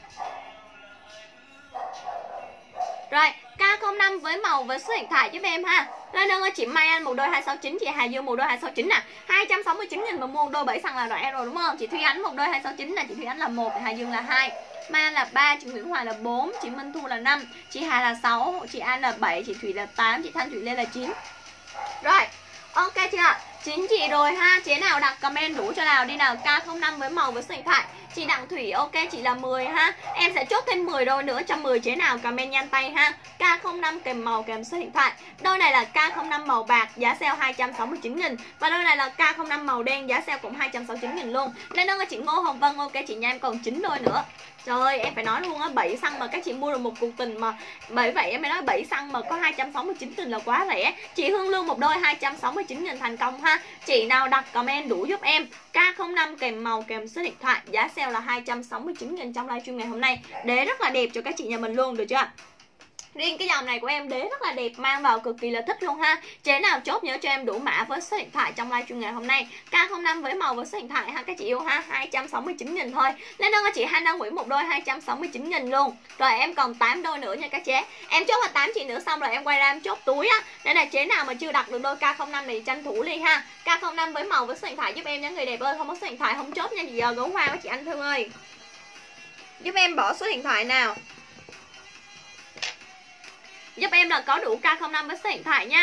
Rồi, K không năm với màu với số điện thoại giúp em ha. Lên đơn cho chị Mai Anh một đôi hai sáu chín, chị Hà Dương một đôi hai sáu chín nè. hai trăm sáu mươi chín nghìn mà mua một đôi bảy xăng là rẻ rồi đúng không? Chị Thúy Ánh một đôi hai sáu chín nè, chị Thúy Ánh là một, chị Hà Dương là hai. Mai Anh là ba, chị Nguyễn Hoài là bốn, chị Minh Thu là năm, chị Hà là sáu, chị An là bảy, chị Thủy là tám, chị Thanh Thủy Lê là chín. Rồi, ok chưa? chín chị rồi ha. Chế nào đặt comment đủ cho nào đi nào. K không năm với màu với số điện thoại. Chị Đặng Thủy ok chị là mười ha. Em sẽ chốt thêm mười đôi nữa cho mười chế nào comment nhanh tay ha. K không năm kèm màu kèm số điện thoại. Đôi này là K không năm màu bạc, giá sale hai trăm sáu mươi chín nghìn. Và đôi này là K không năm màu đen, giá sale cũng hai trăm sáu mươi chín nghìn luôn. Lên đơn cho chị Ngô Hồng Vân ok chị nha, em còn chín đôi nữa. Trời ơi em phải nói luôn á, bảy xăng mà các chị mua được một cuộc tình mà. Bởi vậy em mới nói bảy xăng mà có hai trăm sáu mươi chín nghìn là quá rẻ. Chị Hương Lương một đôi hai trăm sáu mươi chín nghìn thành công ha. Chị nào đặt comment đủ giúp em. K không năm kèm màu kèm số điện thoại, giá sale là hai trăm sáu mươi chín nghìn trong livestream ngày hôm nay. Đế rất là đẹp cho các chị nhà mình luôn, được chưa? Riêng cái dòng này của em đế rất là đẹp, mang vào cực kỳ là thích luôn ha. Chế nào chốt nhớ cho em đủ mã với số điện thoại trong livestream ngày hôm nay. K không năm với màu với số điện thoại ha các chị yêu ha, hai trăm sáu mươi chín nghìn thôi. Lên đơn cho chị Hana Nguyễn một đôi hai trăm sáu mươi chín nghìn luôn. Rồi em còn tám đôi nữa nha các chế. Em chốt là tám chị nữa xong rồi em quay ra em chốt túi á. Nên là chế nào mà chưa đặt được đôi K không năm này tranh thủ đi ha. K không năm với màu với số điện thoại giúp em nha người đẹp ơi, không có số điện thoại không chốt nha. Giờ gấu hoa của chị Anh Thương ơi. Giúp em bỏ số điện thoại nào. Giúp em là có đủ K không năm với số điện thoại nha.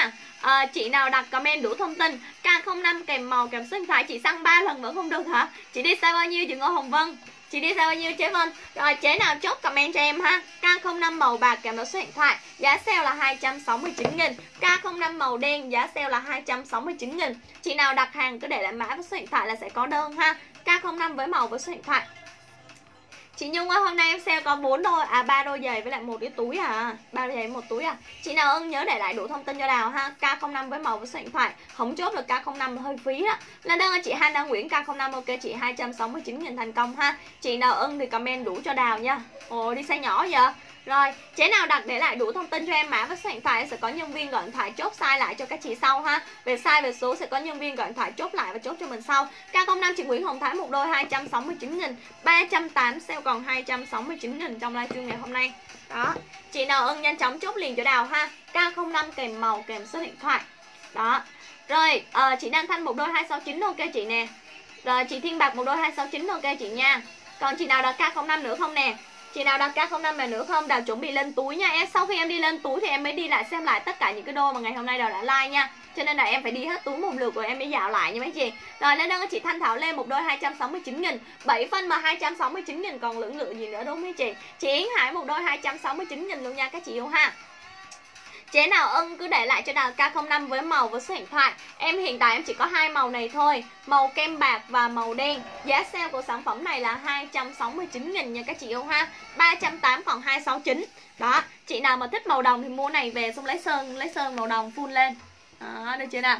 à, chị nào đặt comment đủ thông tin K không năm kèm màu kèm số điện thoại. Chị săn ba lần vẫn không được hả? Chị đi size bao nhiêu chị Ngô Hồng Vân? Chị đi size bao nhiêu chế Vân? Rồi chế nào chốt comment cho em ha. K không năm màu bạc kèm số điện thoại, giá sale là hai trăm sáu mươi chín nghìn. K không năm màu đen giá sale là hai trăm sáu mươi chín nghìn. Chị nào đặt hàng cứ để lại mã với số điện thoại là sẽ có đơn ha. K không năm với màu với số điện thoại. Chị Nhung ơi, hôm nay em sale có bốn đôi, à ba đôi giày với lại một cái túi à. ba đôi giày với một túi à. Chị nào ưng nhớ để lại đủ thông tin cho Đào ha. K không năm với màu với số điện thoại. Không chốt được K không năm hơi phí đó. Lên đơn chị Hana Nguyễn K không năm ok chị hai trăm sáu mươi chín nghìn thành công ha. Chị nào ưng thì comment đủ cho Đào nha. Ồ đi size nhỏ giờ. Rồi, chế nào đặt để lại đủ thông tin cho em mã với số điện thoại sẽ có nhân viên gọi điện thoại chốt size lại cho các chị sau ha. Về size về số sẽ có nhân viên gọi điện thoại chốt lại và chốt cho mình sau. K không năm chị Nguyễn Hồng Thái một đôi hai trăm sáu mươi chín nghìn, ba trăm tám mươi sale còn hai trăm sáu mươi chín nghìn trong livestream ngày hôm nay. Đó, chị nào ưng nhanh chóng chốt liền cho Đào ha. K không năm kèm màu kèm số điện thoại. Đó. Rồi, uh, chị Nam Thanh một đôi hai sáu chín ok chị nè. Rồi chị Thiên Bạc một đôi hai sáu chín ok chị nha. Còn chị nào đặt K không năm nữa không nè? Chị nào đặt K không năm này nữa không? Đào chuẩn bị lên túi nha em. Sau khi em đi lên túi thì em mới đi lại xem lại tất cả những cái đôi mà ngày hôm nay Đào đã like nha. Cho nên là em phải đi hết túi một lượt rồi em mới dạo lại nha mấy chị. Rồi lên đơn chị Thanh Thảo Lê một đôi hai trăm sáu mươi chín nghìn, bảy phân mà hai trăm sáu mươi chín nghìn còn lưỡng lự gì nữa đúng không mấy chị? Chị Yến Hải một đôi hai trăm sáu mươi chín nghìn luôn nha các chị yêu ha. Chế nào ưng cứ để lại cho Đào K không năm với màu với số điện thoại. Em hiện tại em chỉ có hai màu này thôi, màu kem bạc và màu đen. Giá sale của sản phẩm này là hai trăm sáu mươi chín nghìn nha các chị yêu ha. ba trăm tám mươi còn hai trăm sáu mươi chín. Đó, chị nào mà thích màu đồng thì mua này về xong lấy sơn, lấy sơn màu đồng full lên. Đó, được chưa nào?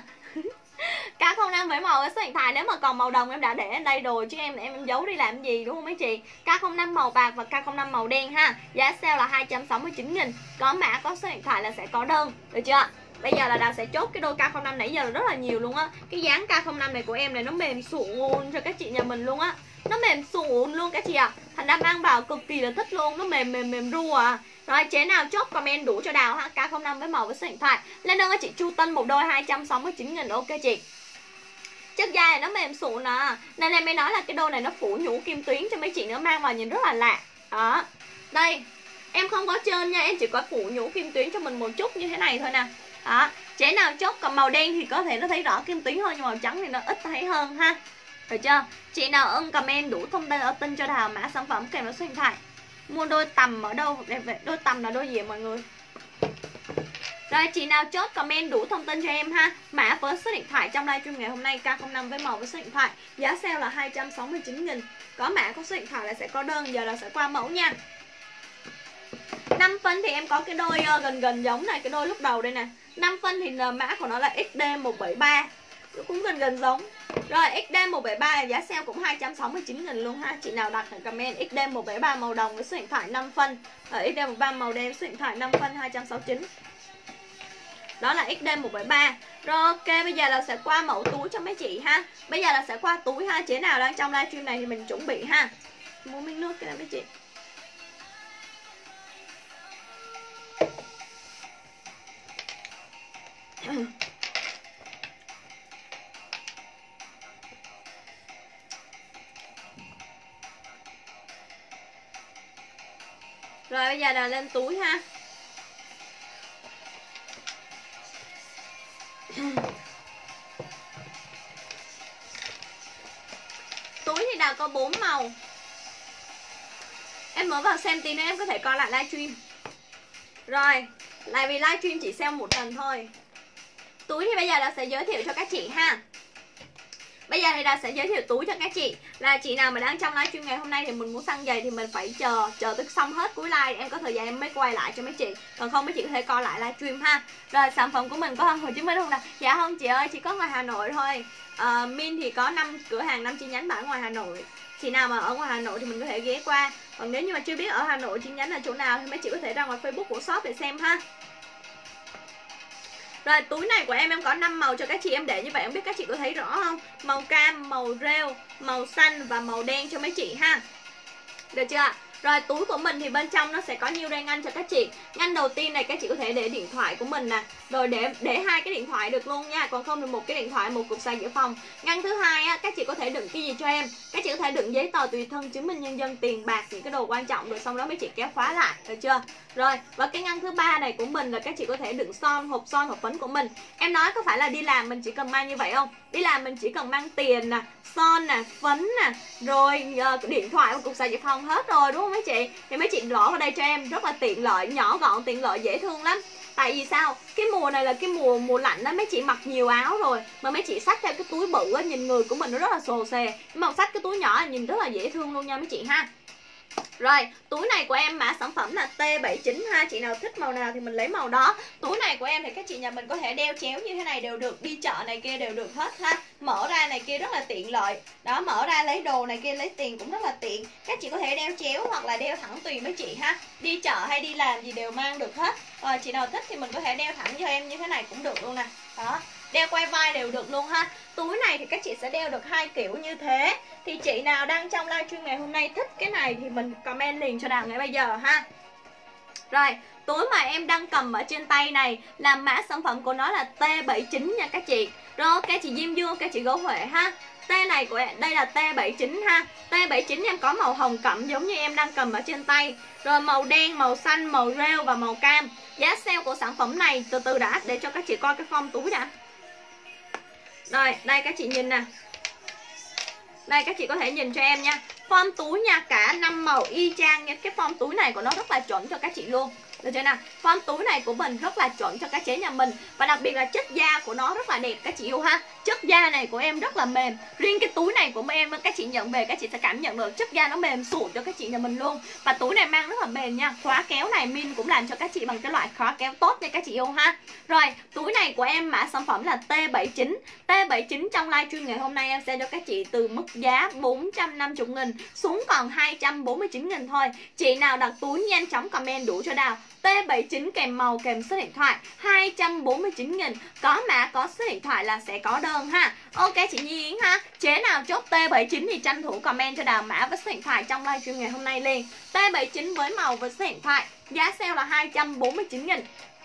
K không năm với màu với số điện thoại. Nếu mà còn màu đồng em đã để ở đây rồi chứ em em, em giấu đi làm gì đúng không mấy chị? K không năm màu bạc và K không năm màu đen ha. Giá sale là hai trăm sáu mươi chín nghìn. Có mã có số điện thoại là sẽ có đơn. Được chưa? Bây giờ là Đào sẽ chốt cái đôi K không năm nãy giờ là rất là nhiều luôn á. Cái dáng K không năm này của em này nó mềm sụn cho các chị nhà mình luôn á. Nó mềm sụn luôn các chị ạ. À. Thành ra mang vào cực kỳ là thích luôn. Nó mềm mềm mềm ru à. Rồi chế nào chốt comment đủ cho Đào ha. K không năm với màu với số điện thoại. Lên đơn cho chị Chu Tân một đôi hai trăm sáu mươi chín nghìn ok chị. Chất da này nó mềm sụn à. Nên em mới nói là cái đôi này nó phủ nhũ kim tuyến cho mấy chị nữa, mang vào nhìn rất là lạ. Đó. Đây. Em không có trơn nha, em chỉ có phủ nhũ kim tuyến cho mình một chút như thế này thôi nè. Đó. Chế nào chốt, còn màu đen thì có thể nó thấy rõ kim tuyến hơn, nhưng màu trắng thì nó ít thấy hơn ha. Được chưa? Chị nào ưng comment đủ thông tin ở tin cho Đào mã sản phẩm kèm với số điện thoại. Mua đôi tầm ở đâu? Đôi tầm là đôi gì mọi người? Rồi chị nào chốt comment đủ thông tin cho em ha. Mã với số điện thoại trong livestream ngày hôm nay K không năm với màu với số điện thoại. Giá sale là hai trăm sáu mươi chín nghìn. Có mã có số điện thoại là sẽ có đơn. Giờ là sẽ qua mẫu nha. năm phân thì em có cái đôi uh, gần gần giống này, cái đôi lúc đầu đây nè. năm phân thì mã của nó là X D một bảy ba. Cũng gần gần giống. Rồi X D một bảy ba giá sale cũng hai trăm sáu mươi chín nghìn luôn ha. Chị nào đặt thì comment X D một bảy ba màu đồng với số điện thoại năm phân. Ở X D một bảy ba màu đen số điện thoại năm phân hai trăm sáu mươi chín. Đó là X D một bảy ba. Rồi ok, bây giờ là sẽ qua mẫu túi cho mấy chị ha. Bây giờ là sẽ qua túi ha. Chế nào đang trong livestream này thì mình chuẩn bị ha. Mua miếng nước cái này mấy chị. Rồi bây giờ là lên túi ha. Túi thì Đào có bốn màu. Em mới vào xem tí nữa em có thể coi lại livestream. Rồi, lại vì livestream chỉ xem một lần thôi. Túi thì bây giờ là sẽ giới thiệu cho các chị ha. Bây giờ thì Đào sẽ giới thiệu túi cho các chị. Là chị nào mà đang trong livestream ngày hôm nay thì mình muốn săn giày thì mình phải chờ chờ tới xong hết cuối live, em có thời gian em mới quay lại cho mấy chị. Còn không mấy chị có thể coi lại livestream ha. Rồi sản phẩm của mình có ở Hồ Chí Minh không nào? Dạ không chị ơi, chỉ có ngoài Hà Nội thôi. uh, Min thì có năm cửa hàng, năm chi nhánh ở ngoài Hà Nội. Chị nào mà ở ngoài Hà Nội thì mình có thể ghé qua. Còn nếu như mà chưa biết ở Hà Nội chi nhánh là chỗ nào thì mấy chị có thể ra ngoài Facebook của shop để xem ha. Rồi túi này của em em có năm màu cho các chị, em để như vậy không biết các chị có thấy rõ không? Màu cam, màu rêu, màu xanh và màu đen cho mấy chị ha. Được chưa? Rồi túi của mình thì bên trong nó sẽ có nhiều đai ngăn cho các chị. Ngăn đầu tiên này các chị có thể để điện thoại của mình nè, rồi để để hai cái điện thoại được luôn nha, còn không thì một cái điện thoại, một cục sạc dự phòng. Ngăn thứ hai á, các chị có thể đựng cái gì cho em? Các chị có thể đựng giấy tờ tùy thân, chứng minh nhân dân, tiền bạc, những cái đồ quan trọng, rồi xong đó mấy chị kéo khóa lại, được chưa? Rồi, và cái ngăn thứ ba này của mình là các chị có thể đựng son, hộp son, hộp phấn của mình. Em nói có phải là đi làm mình chỉ cần mang như vậy không? Đi làm mình chỉ cần mang tiền nè, son nè, phấn nè, rồi uh, điện thoại và cục sạc dự phòng hết rồi, đúng không mấy chị? Thì mấy chị lỏ vào đây cho em rất là tiện lợi, nhỏ gọn, tiện lợi, dễ thương lắm. Tại vì sao? Cái mùa này là cái mùa mùa lạnh đó, mấy chị mặc nhiều áo rồi mà mấy chị xách theo cái túi bự á, nhìn người của mình nó rất là xồ xề. Nhưng mà xách cái túi nhỏ nhìn rất là dễ thương luôn nha mấy chị ha. Rồi, túi này của em mã sản phẩm là T bảy chín ha. Chị nào thích màu nào thì mình lấy màu đó. Túi này của em thì các chị nhà mình có thể đeo chéo như thế này đều được, đi chợ này kia đều được hết ha. Mở ra này kia rất là tiện lợi. Đó, mở ra lấy đồ này kia, lấy tiền cũng rất là tiện. Các chị có thể đeo chéo hoặc là đeo thẳng tùy mấy chị ha. Đi chợ hay đi làm gì đều mang được hết. Rồi, chị nào thích thì mình có thể đeo thẳng cho em như thế này cũng được luôn nè. Đó, đeo quay vai đều được luôn ha. Túi này thì các chị sẽ đeo được hai kiểu như thế. Thì chị nào đang trong livestream ngày hôm nay thích cái này thì mình comment liền cho Đào ngay bây giờ ha. Rồi, túi mà em đang cầm ở trên tay này là mã sản phẩm của nó là T bảy chín nha các chị. Rồi, các chị Diêm Dương, các chị Gấu Huệ ha. T này của em, đây là T bảy chín ha. T bảy chín em có màu hồng cẩm giống như em đang cầm ở trên tay. Rồi màu đen, màu xanh, màu rêu và màu cam. Giá sale của sản phẩm này từ từ đã, để cho các chị coi cái form túi đã. Rồi, đây các chị nhìn nè. Đây các chị có thể nhìn cho em nha. Form túi nha, cả năm màu y chang nha. Cái form túi này của nó rất là chuẩn cho các chị luôn. Được chưa nào? Form túi này của mình rất là chuẩn cho các chế nhà mình. Và đặc biệt là chất da của nó rất là đẹp các chị yêu ha. Chất da này của em rất là mềm. Riêng cái túi này của em các chị nhận về, các chị sẽ cảm nhận được chất da nó mềm sụn cho các chị nhà mình luôn. Và túi này mang rất là bền nha. Khóa kéo này Min cũng làm cho các chị bằng cái loại khóa kéo tốt nha các chị yêu ha. Rồi, túi này của em mã sản phẩm là T bảy chín. T bảy chín trong livestream ngày hôm nay em sẽ cho các chị từ mức giá bốn trăm năm mươi nghìn xuống còn hai trăm bốn mươi chín nghìn thôi. Chị nào đặt túi nhanh chóng comment đủ cho Đào. T bảy chín kèm màu kèm số điện thoại hai trăm bốn mươi chín nghìn. Có mã có số điện thoại là sẽ có đơn ha. Ok chị Nhi Yến ha. Chế nào chốt T bảy chín thì tranh thủ comment cho Đào mã với số điện thoại trong livestream ngày hôm nay liền. T bảy chín với màu với số điện thoại. Giá sale là hai trăm bốn mươi chín nghìn.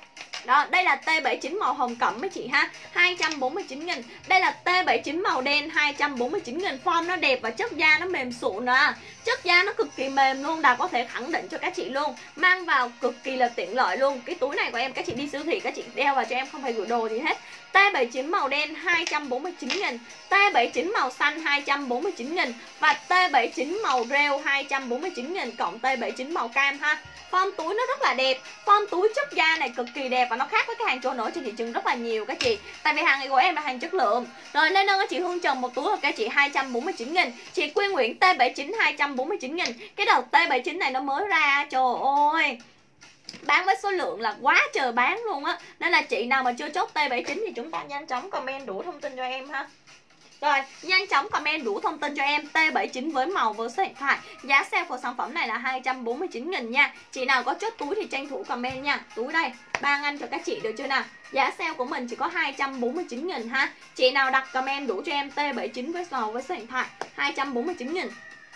Đó, đây là T bảy chín màu hồng cẩm mấy chị ha, hai trăm bốn mươi chín nghìn. Đây là T bảy chín màu đen hai trăm bốn mươi chín nghìn. Form nó đẹp và chất da nó mềm sụn nè. Chất da nó cực kỳ mềm luôn, Đào có thể khẳng định cho các chị luôn. Mang vào cực kỳ là tiện lợi luôn. Cái túi này của em các chị đi siêu thị các chị đeo vào cho em, không phải gửi đồ gì hết. T bảy chín màu đen hai trăm bốn mươi chín nghìn. T bảy chín màu xanh hai trăm bốn mươi chín nghìn. Và T bảy chín màu rêu hai trăm bốn mươi chín nghìn. Cộng T bảy chín màu cam ha. Form túi nó rất là đẹp. Form túi chất da này cực kỳ đẹp và nó khác với cái hàng trôi nổi trên thị trường rất là nhiều các chị. Tại vì hàng này của em là hàng chất lượng. Rồi lên đơn cho chị Hương Trần một túi của các chị hai trăm bốn mươi chín nghìn. Chị Quyên Nguyễn T bảy chín hai trăm bốn mươi chín nghìn. Cái đầu T bảy chín này nó mới ra, trời ơi, bán với số lượng là quá trời bán luôn á. Nên là chị nào mà chưa chốt T bảy chín thì chúng ta nhanh chóng comment đủ thông tin cho em ha. Rồi, nhanh chóng comment đủ thông tin cho em. T bảy chín với màu với số điện thoại. Giá sale của sản phẩm này là hai trăm bốn mươi chín nghìn nha. Chị nào có chốt túi thì tranh thủ comment nha. Túi đây, ba ngăn cho các chị được chưa nào? Giá sale của mình chỉ có hai trăm bốn mươi chín nghìn ha. Chị nào đặt comment đủ cho em T bảy chín với màu với số điện thoại hai trăm bốn mươi chín nghìn.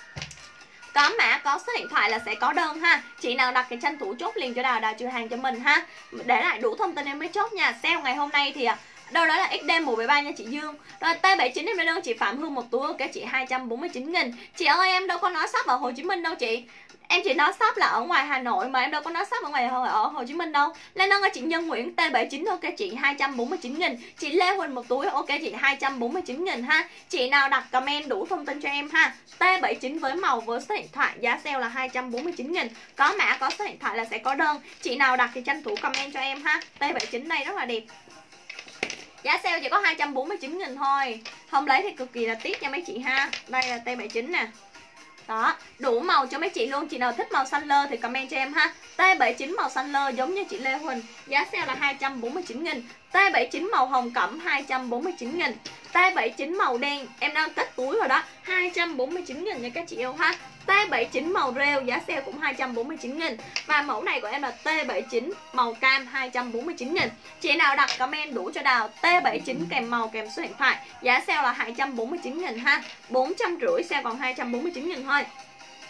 Có mã có số điện thoại là sẽ có đơn ha. Chị nào đặt cái tranh thủ chốt liền cho Đào, Đào trừ hàng cho mình ha. Để lại đủ thông tin em mới chốt nha. Sale ngày hôm nay thì đâu đó là ích đê một ba nha chị Dương. Rồi T bảy chín em lấy đơn chị Phạm Hương một túi các chị hai trăm bốn mươi chín nghìn. Chị ơi em đâu có nói shop ở Hồ Chí Minh đâu chị. Em chỉ nói shop là ở ngoài Hà Nội mà em đâu có nói shop ở ngoài ở Hồ Chí Minh đâu. Lên đơn cho chị Nhân Nguyễn T bảy chín ok chị hai trăm bốn mươi chín nghìn. Chị Lê Huỳnh một túi ok chị hai trăm bốn mươi chín nghìn ha. Chị nào đặt comment đủ thông tin cho em ha. T bảy chín với màu với số điện thoại, giá sale là hai trăm bốn mươi chín nghìn. Có mã có số điện thoại là sẽ có đơn. Chị nào đặt thì tranh thủ comment cho em ha. T bảy chín đây rất là đẹp. Giá sale chỉ có hai trăm bốn mươi chín nghìn thôi. Không lấy thì cực kỳ là tiếc nha mấy chị ha. Đây là T bảy chín nè. Đó, đủ màu cho mấy chị luôn. Chị nào thích màu xanh lơ thì comment cho em ha. T bảy chín màu xanh lơ giống như chị Lê Huỳnh. Giá sale là hai trăm bốn mươi chín nghìn. T bảy chín màu hồng cẩm hai trăm bốn mươi chín nghìn. T bảy chín màu đen em đang cất túi rồi đó, hai trăm bốn mươi chín nghìn nha các chị yêu ha. T bảy chín màu rêu giá sale cũng hai trăm bốn mươi chín nghìn. Và mẫu này của em là T bảy chín màu cam hai trăm bốn mươi chín nghìn. Chị nào đặt comment đủ cho Đào T bảy chín kèm màu kèm số điện thoại, giá sale là hai trăm bốn mươi chín nghìn ha. Bốn trăm rưỡi sale còn hai trăm bốn mươi chín nghìn thôi.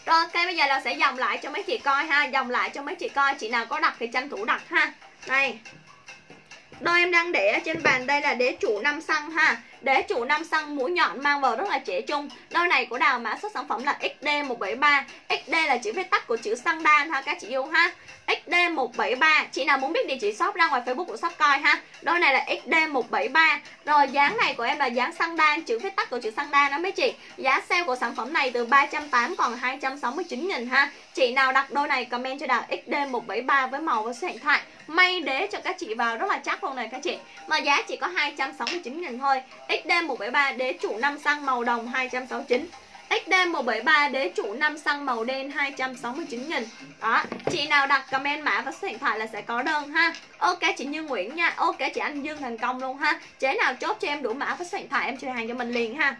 Rồi ok, bây giờ là sẽ dòng lại cho mấy chị coi ha, dòng lại cho mấy chị coi, chị nào có đặt thì tranh thủ đặt ha. Đây, đôi em đang để ở trên bàn đây là đế trụ năm xăng ha. Đế trụ năm xăng mũi nhọn mang vào rất là trẻ trung. Đôi này của Đào mã số sản phẩm là ích đê một bảy ba. ích đê là chữ viết tắt của chữ xăng đan ha các chị yêu ha. ích đê một bảy ba. Chị nào muốn biết địa chỉ shop ra ngoài Facebook của shop coi ha. Đôi này là ích đê một bảy ba. Rồi dáng này của em là dáng xăng đan, chữ viết tắt của chữ xăng đan đó mấy chị. Giá sale của sản phẩm này từ ba trăm tám mươi còn hai trăm sáu mươi chín nghìn ha. Chị nào đặt đôi này comment cho Đào ích đê một bảy ba với màu và số điện thoại. May đế cho các chị vào rất là chắc luôn này các chị. Mà giá chỉ có hai trăm sáu mươi chín nghìn thôi. ích đê một bảy ba đế trụ năm xăng màu đồng hai trăm sáu mươi chín. ích đê một bảy ba đế trụ năm xăng màu đen hai trăm sáu mươi chín nghìn. Đó, chị nào đặt comment mã và số điện thoại là sẽ có đơn ha. Ok chị Như Nguyễn nha. Ok chị Anh Dương thành công luôn ha. Chế nào chốt cho em đủ mã và số điện thoại em chuyển hàng cho mình liền ha.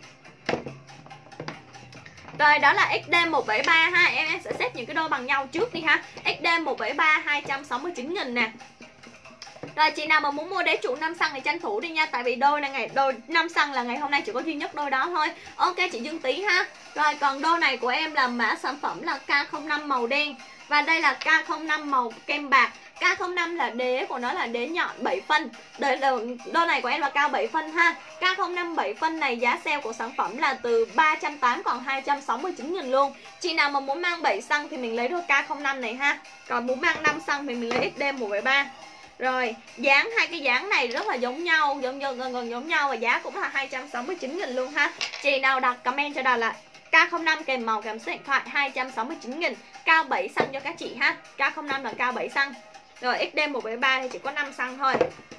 Rồi đó là ích đê một bảy ba ha. Em, em sẽ xếp những cái đôi bằng nhau trước đi ha. ích đê một bảy ba hai trăm sáu mươi chín nghìn nè. Rồi chị nào mà muốn mua đế trụ năm xăng thì tranh thủ đi nha. Tại vì đôi này ngày đôi năm xăng là ngày hôm nay chỉ có duy nhất đôi đó thôi. Ok chị Dương Tí ha. Rồi còn đôi này của em là mã sản phẩm là K không năm màu đen. Và đây là K không năm màu kem bạc. K không năm là đế của nó là đế nhọn bảy phân. Đôi, đôi này của em là cao bảy phân ha. K không năm bảy phân này giá sale của sản phẩm là từ ba trăm tám mươi còn hai trăm sáu mươi chín nghìn luôn. Chị nào mà muốn mang bảy xăng thì mình lấy đôi K không năm này ha. Còn muốn mang năm xăng thì mình lấy ích đê một bảy ba. Rồi, dáng hai cái dáng này rất là giống nhau, giống gần gần, gần giống nhau và giá cũng là hai trăm sáu mươi chín nghìn luôn ha. Chị nào đặt comment cho Đào là K không năm kèm màu kèm số điện thoại hai trăm sáu mươi chín nghìn, cao bảy xăng cho các chị ha. K không năm là cao bảy xăng. Rồi ích đê một bảy ba thì chỉ có năm xăng thôi.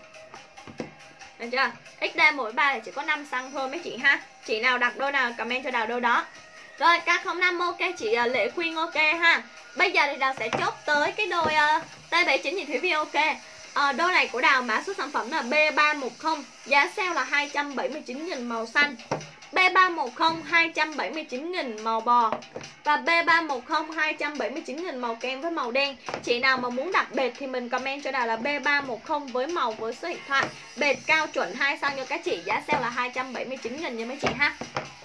Được chưa? ích đê một bảy ba thì chỉ có năm xăng thôi mấy chị ha. Chị nào đặt đôi nào comment cho Đào đôi đó. Rồi K không năm ok chị Lệ Khuyên ok ha. Bây giờ thì Đào sẽ chốt tới cái đôi uh, T bảy chín chị Thủy Vi ok. À, đôi này của Đào mã số sản phẩm là B ba một không, giá sale là hai trăm bảy mươi chín nghìn màu xanh. B ba một không hai trăm bảy mươi chín nghìn màu bò. Và B ba một không hai trăm bảy mươi chín nghìn màu kem với màu đen. Chị nào mà muốn đặt bệt thì mình comment cho Đào là B ba một không với màu với số điện thoại. Bệt cao chuẩn hai xăng cho các chị, giá sale là hai trăm bảy mươi chín nghìn nha mấy chị ha.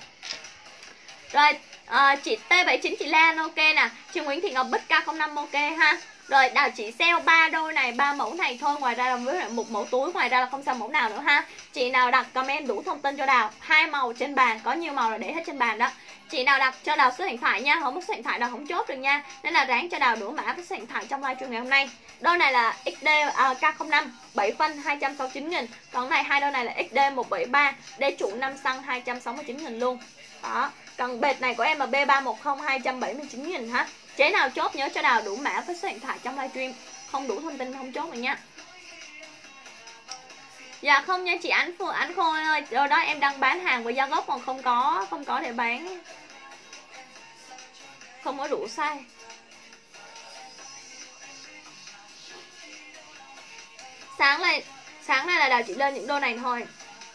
Rồi à, chị T bảy chín chị Lan ok nè. Chị Nguyễn Thị Ngọc Bích K không năm ok ha. Rồi Đào chỉ sale ba đôi này, ba mẫu này thôi, ngoài ra là với một mẫu túi, ngoài ra là không sao mẫu nào nữa ha. Chị nào đặt comment đủ thông tin cho Đào, hai màu trên bàn, có nhiều màu là để hết trên bàn đó. Chị nào đặt cho Đào số điện thoại nha, không có số điện thoại Đào không chốt được nha. Nên là ráng cho Đào đủ mã với số điện thoại trong livestream ngày hôm nay. Đôi này là ích đê à, K không năm bảy phân hai trăm sáu mươi chín nghìn, còn này hai đôi này là ích đê một bảy ba đế trụ năm xăng hai trăm sáu mươi chín nghìn luôn. Đó, còn bệt này của em là B ba một không hai trăm bảy mươi chín nghìn ha. Chế nào chốt nhớ cho Đào đủ mã với số điện thoại trong livestream, không đủ thông tin không chốt rồi nha. Dạ không nha chị Ánh Phương, Ánh Khôi ơi, rồi đó em đang bán hàng với giá gốc còn không có không có để bán, không có đủ size. Sáng nay sáng nay là Đào chỉ lên những đôi này thôi.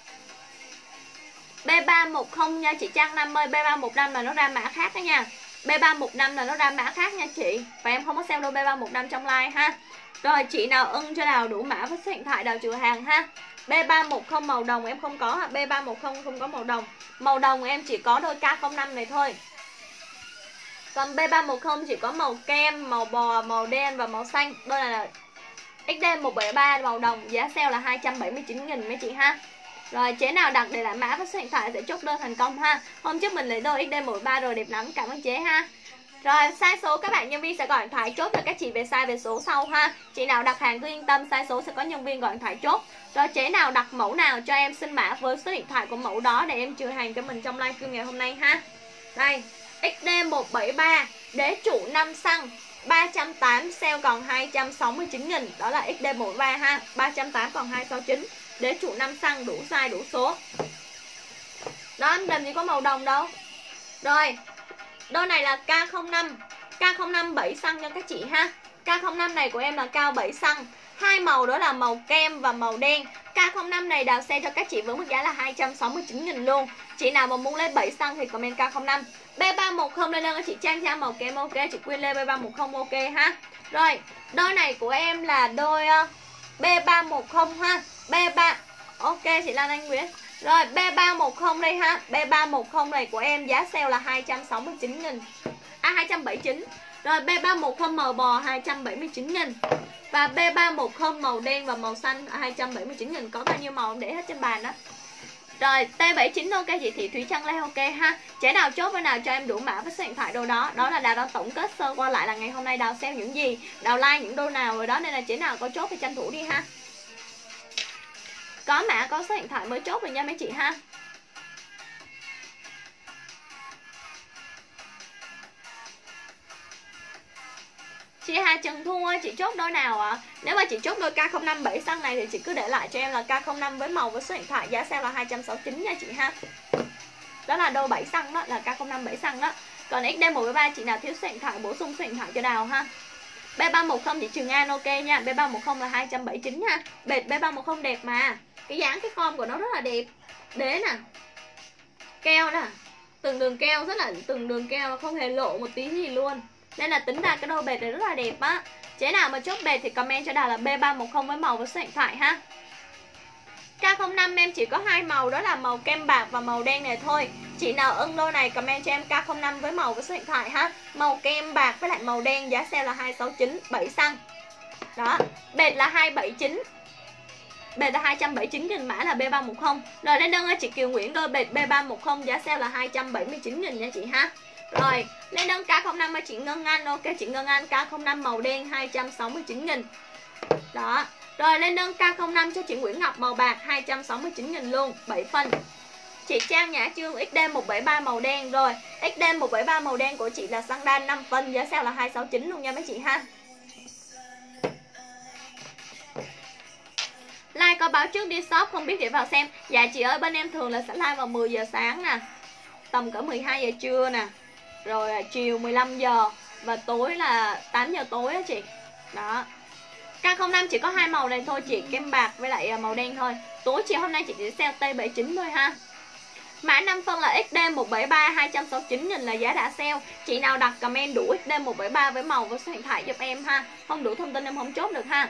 B ba một không nha chị Trang Năm ơi, B ba một năm là nó ra mã khác đó nha. B ba một năm là nó ra mã khác nha chị. Và em không có sale đôi B ba một năm trong live ha. Rồi chị nào ưng cho Đào đủ mã với số điện thoại Đào trừ hàng ha. B ba một không màu đồng em không có ha. B ba một không không có màu đồng. Màu đồng em chỉ có đôi K không năm này thôi. Còn B ba một không chỉ có màu kem, màu bò, màu đen và màu xanh. Đôi này là ích đê một bảy ba màu đồng, giá sale là hai trăm bảy mươi chín nghìn mấy chị ha. Rồi chế nào đặt để lại mã với số điện thoại sẽ chốt đơn thành công ha. Hôm trước mình lấy đôi ích đê một bảy ba rồi, đẹp lắm, cảm ơn chế ha. Rồi sai số các bạn nhân viên sẽ gọi điện thoại chốt cho các chị về size về số sau ha. Chị nào đặt hàng cứ yên tâm, sai số sẽ có nhân viên gọi điện thoại chốt. Rồi chế nào đặt mẫu nào cho em xin mã với số điện thoại của mẫu đó để em trừ hàng cho mình trong livestream ngày hôm nay ha. Đây, ích đê một bảy ba đế trụ năm xăng ba trăm tám mươi, sale còn hai trăm sáu mươi chín nghìn. Đó là ích đê một ba ha, ba trăm tám mươi còn hai trăm sáu mươi chín. Đế trụ năm xăng đủ size đủ số. Đó em làm gì có màu đồng đâu. Rồi đôi này là K không năm, K không năm bảy xăng cho các chị ha. K không năm này của em là cao bảy xăng. Hai màu đó là màu kem và màu đen. K không năm này Đào sale cho các chị với mức giá là hai trăm sáu mươi chín nghìn luôn. Chị nào mà muốn lấy bảy xăng thì comment K không năm. B ba một không lên đơn cho chị Trang Trang màu kem ok, chị Quyên lên B ba một không ok ha. Rồi đôi này của em là đôi uh, B ba một không ha. B ba ok chị Lan Anh Nguyễn. Rồi B ba một không đây ha. B ba một không này của em giá sale là hai trăm sáu mươi chín nghìn. À hai trăm bảy mươi chín. Rồi B ba một không màu bò hai trăm bảy mươi chín nghìn. Và B ba một không màu đen và màu xanh hai trăm bảy mươi chín nghìn. Có bao nhiêu màu để hết trên bàn đó. Rồi T bảy mươi chín ok chị Thị Thúy Trân Lê ok ha. Trẻ nào chốt bên nào cho em đủ mã với số điện thoại đồ đó. Đó là Đào đang tổng kết sơ qua lại là ngày hôm nay Đào sale những gì, Đào like những đô nào rồi đó, nên là trẻ nào có chốt thì tranh thủ đi ha. Có mã có số điện thoại mới chốt rồi nha mấy chị ha. Chị Hà Trần Thu ơi, chị chốt đôi nào ạ? À? Nếu mà chị chốt đôi K không năm bảy xăng này thì chị cứ để lại cho em là K không năm với màu với số điện thoại, giá sale là hai trăm sáu mươi chín nha chị ha. Đó là đôi bảy xăng đó, là K không năm bảy xăng đó. Còn ích đê một ba chị nào thiếu số điện thoại bổ sung số điện thoại cho Đào ha. B ba một không chị Trường An ok nha. B ba một không là hai trăm bảy mươi chín nha. Bệt B ba một không đẹp mà. Cái dáng cái form của nó rất là đẹp. Đế nè. Keo nè. Từng đường keo rất là từng đường keo không hề lộ một tí gì luôn. Nên là tính ra cái đôi bệt này rất là đẹp á. Chế nào mà chốt bệt thì comment cho Đào là B ba một không với màu với số điện thoại ha. K không năm em chỉ có hai màu, đó là màu kem bạc và màu đen này thôi. Chị nào ưng đôi này comment cho em K không năm với màu với số điện thoại ha. Màu kem bạc với lại màu đen, giá sale là hai trăm sáu mươi chín, bảy xăng. Đó, bệt là hai trăm bảy mươi chín. Bệt là hai trăm bảy mươi chín nghìn, mã là B ba một không. Rồi lên đơn chị Kiều Nguyễn đôi bệt B ba một không giá sale là hai trăm bảy mươi chín nghìn nha chị ha. Rồi, lên đơn K không năm chị Ngân Anh ok, chị Ngân Anh K không năm màu đen hai trăm sáu mươi chín nghìn. Đó. Rồi lên đơn K không năm cho chị Nguyễn Ngọc màu bạc hai trăm sáu mươi chín nghìn luôn, bảy phân. Chị Trang Nhã Trương ích đê một bảy ba màu đen. Rồi ích đê một bảy ba màu đen của chị là xăng đan năm phân, giá sale là hai trăm sáu mươi chín luôn nha mấy chị ha. Like có báo trước đi shop không biết để vào xem. Dạ chị ơi, bên em thường là sẽ like vào mười giờ sáng nè, tầm cỡ mười hai giờ trưa nè, rồi chiều mười lăm giờ và tối là tám giờ tối á chị. Đó. K không năm chỉ có hai màu này thôi chị, kem bạc với lại màu đen thôi. Tối chiều hôm nay chị chỉ sale T bảy mươi chín thôi ha. Mã năm phân là ích đê một bảy ba hai trăm sáu mươi chín nghìn là giá đã sale. Chị nào đặt comment đủ ích đê một bảy ba với màu với số điện thoại giúp em ha. Không đủ thông tin em không chốt được ha.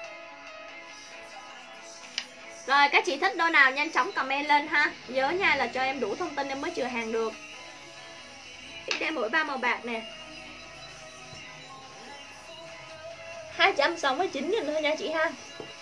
Rồi các chị thích đôi nào nhanh chóng comment lên ha. Nhớ nha là cho em đủ thông tin em mới chừa hàng được. ích đê một bảy ba màu bạc nè, hai trăm sáu mươi chín nghìn thôi nha chị ha.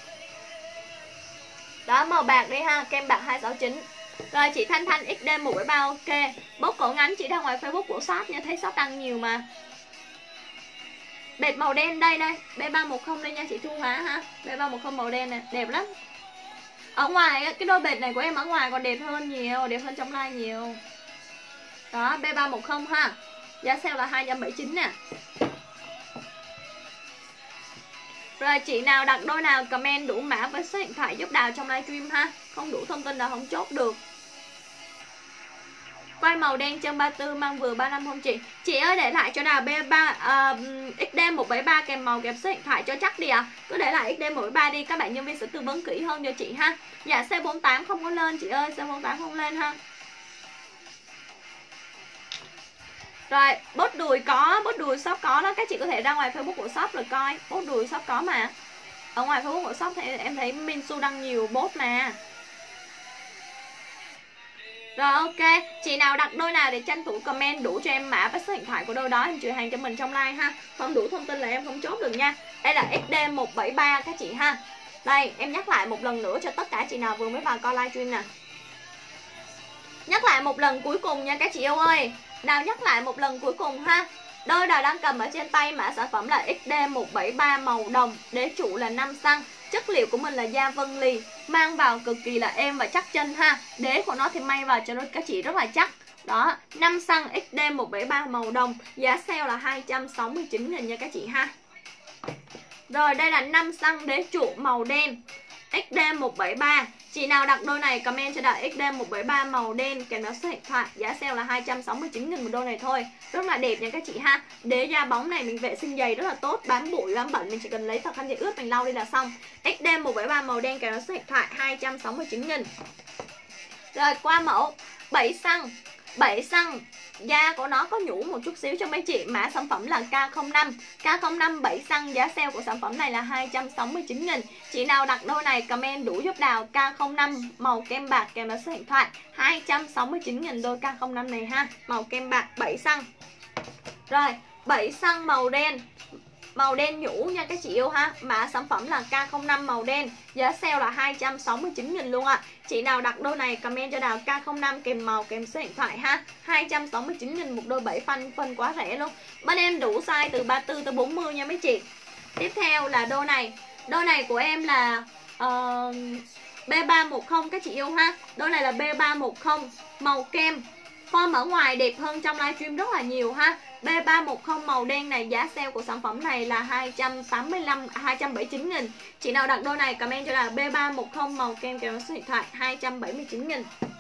Đó màu bạc đi ha, kem bạc hai trăm sáu mươi chín. Rồi chị Thanh Thanh ích đê một bảy ba ok. Bốt cổ ngắn chị ra ngoài Facebook của shop nha, thấy shop đăng nhiều mà. Bệt màu đen đây đây, B ba một không đây nha chị Thu Hóa ha. B ba một không màu đen này, đẹp lắm. Ở ngoài cái đôi bệt này của em ở ngoài còn đẹp hơn nhiều, đẹp hơn trong live nhiều. Đó, B ba một không ha. Giá sale là hai trăm bảy mươi chín nè. Rồi chị nào đặt đôi nào comment đủ mã với số điện thoại giúp Đào trong livestream ha. Không đủ thông tin là không chốt được. Quay màu đen chân ba mươi tư mang vừa ba mươi lăm không chị? Chị ơi để lại cho Đào B ba uh, ích đê một bảy ba kèm màu kèm số điện thoại cho chắc đi ạ. À. Cứ để lại ích đê một bảy ba đi, các bạn nhân viên sẽ tư vấn kỹ hơn cho chị ha. Dạ C bốn tám không có lên chị ơi, C bốn tám không lên ha. Rồi bốt đùi có, bốt đùi shop có đó, các chị có thể ra ngoài Facebook của shop rồi coi. Bốt đùi shop có mà. Ở ngoài Facebook của shop thì em thấy Minsu đăng nhiều bốt mà. Rồi ok, chị nào đặt đôi nào để tranh thủ comment đủ cho em mã và số điện thoại của đôi đó em chừa hàng cho mình trong live ha. Không đủ thông tin là em không chốt được nha. Đây là ích đê một bảy ba các chị ha. Đây, em nhắc lại một lần nữa cho tất cả chị nào vừa mới vào coi livestream nè. Nhắc lại một lần cuối cùng nha các chị yêu ơi. Đào nhắc lại một lần cuối cùng ha. Đôi Đào đang cầm ở trên tay mã sản phẩm là ích đê một bảy ba màu đồng, đế trụ là năm xăng. Chất liệu của mình là da vân lì, mang vào cực kỳ là êm và chắc chân ha. Đế của nó thì may vào cho nó các chị rất là chắc. Đó, năm xăng ích đê một bảy ba màu đồng, giá sale là hai trăm sáu mươi chín nghìn nha các chị ha. Rồi đây là năm xăng đế trụ màu đen, ích đê một bảy ba. Chị nào đặt đôi này comment cho Đào ích đê một bảy ba màu đen kèm nó số điện thoại, giá sale là hai trăm sáu mươi chín nghìn một đôi này thôi. Rất là đẹp nha các chị ha. Đế da bóng này mình vệ sinh giày rất là tốt, bám bụi bám bẩn mình chỉ cần lấy thật khăn giấy ướt mình lau đi là xong. ích đê một bảy ba màu đen kèm nó số điện thoại hai trăm sáu mươi chín nghìn. Rồi qua mẫu bảy xăng bảy xăng, da của nó có nhũ một chút xíu cho mấy chị. Mã sản phẩm là K không năm. K không năm bảy xăng, giá sale của sản phẩm này là hai trăm sáu mươi chín nghìn. Chị nào đặt đôi này comment đủ giúp Đào K không năm màu kem bạc kèm theo số điện thoại. Hai trăm sáu mươi chín nghìn đôi K không năm này ha. Màu kem bạc bảy xăng. Rồi, bảy xăng màu đen. Màu đen nhũ nha các chị yêu ha. Mã sản phẩm là K không năm màu đen. Giá sale là hai trăm sáu mươi chín nghìn luôn ạ. À. Chị nào đặt đôi này comment cho Đào K không năm kèm màu kèm số điện thoại ha. Hai trăm sáu mươi chín nghìn một đôi bảy phân, phân quá rẻ luôn. Bên em đủ size từ ba mươi tư tới bốn mươi nha mấy chị. Tiếp theo là đôi này. Đôi này của em là uh, B ba một không các chị yêu ha. Đôi này là B ba một không màu kem. Form ở ngoài đẹp hơn trong livestream rất là nhiều ha. B ba một không màu đen này, giá sale của sản phẩm này là hai trăm tám mươi lăm, hai trăm bảy mươi chín nghìn. Chị nào đặt đôi này comment cho là B ba một không màu kem kèm số điện thoại hai trăm bảy mươi chín nghìn.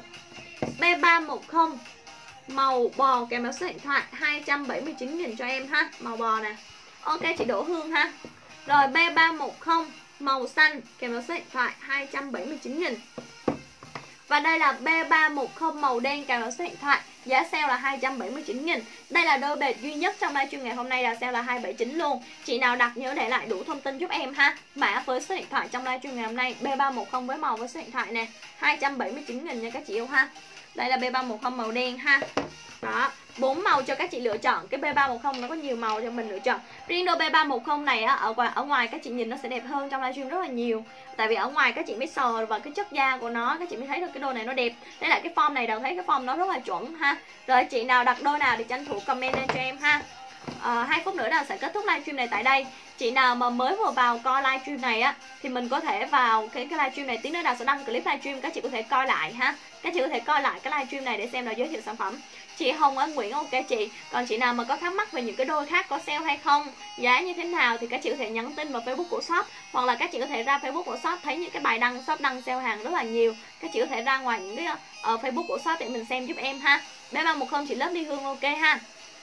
B ba một không màu bò kèm số điện thoại hai trăm bảy mươi chín nghìn cho em ha. Màu bò nè. Ok chị Đỗ Hương ha. Rồi B ba một không màu xanh kèm số điện thoại hai trăm bảy mươi chín nghìn. Và đây là B ba một không màu đen kèm số điện thoại. Giá sale là hai trăm bảy mươi chín nghìn. Đây là đôi bệt duy nhất trong livestream ngày hôm nay là sale là hai trăm bảy mươi chín luôn. Chị nào đặt nhớ để lại đủ thông tin giúp em ha. Mã với số điện thoại trong livestream ngày hôm nay B ba một không với màu với số điện thoại nè. hai trăm bảy mươi chín nghìn nha các chị yêu ha. Đây là B ba một không màu đen ha. Đó, bốn màu cho các chị lựa chọn. Cái B ba một không nó có nhiều màu cho mình lựa chọn. Riêng đôi B ba một không này á, ở ngoài, ở ngoài các chị nhìn nó sẽ đẹp hơn trong livestream rất là nhiều. Tại vì ở ngoài các chị mới sờ vào cái chất da của nó, các chị mới thấy được cái đôi này nó đẹp. Đây là cái form này Đào thấy cái form nó rất là chuẩn ha. Rồi chị nào đặt đôi nào thì tranh thủ comment lên cho em ha. À, hai phút nữa Đào sẽ kết thúc livestream này tại đây. Chị nào mà mới vừa vào coi livestream này á thì mình có thể vào cái cái livestream này, tí nữa Đào sẽ đăng clip livestream, các chị có thể coi lại ha. Các chị có thể coi lại cái livestream này để xem Đào giới thiệu sản phẩm. Chị Hồng Ân Nguyễn ok chị. Còn chị nào mà có thắc mắc về những cái đôi khác có sale hay không, giá như thế nào thì các chị có thể nhắn tin vào Facebook của shop, hoặc là các chị có thể ra Facebook của shop, thấy những cái bài đăng shop đăng sale hàng rất là nhiều. Các chị có thể ra ngoài những cái uh, Facebook của shop để mình xem giúp em ha. B ba một không chị Lớp Đi Hương ok ha.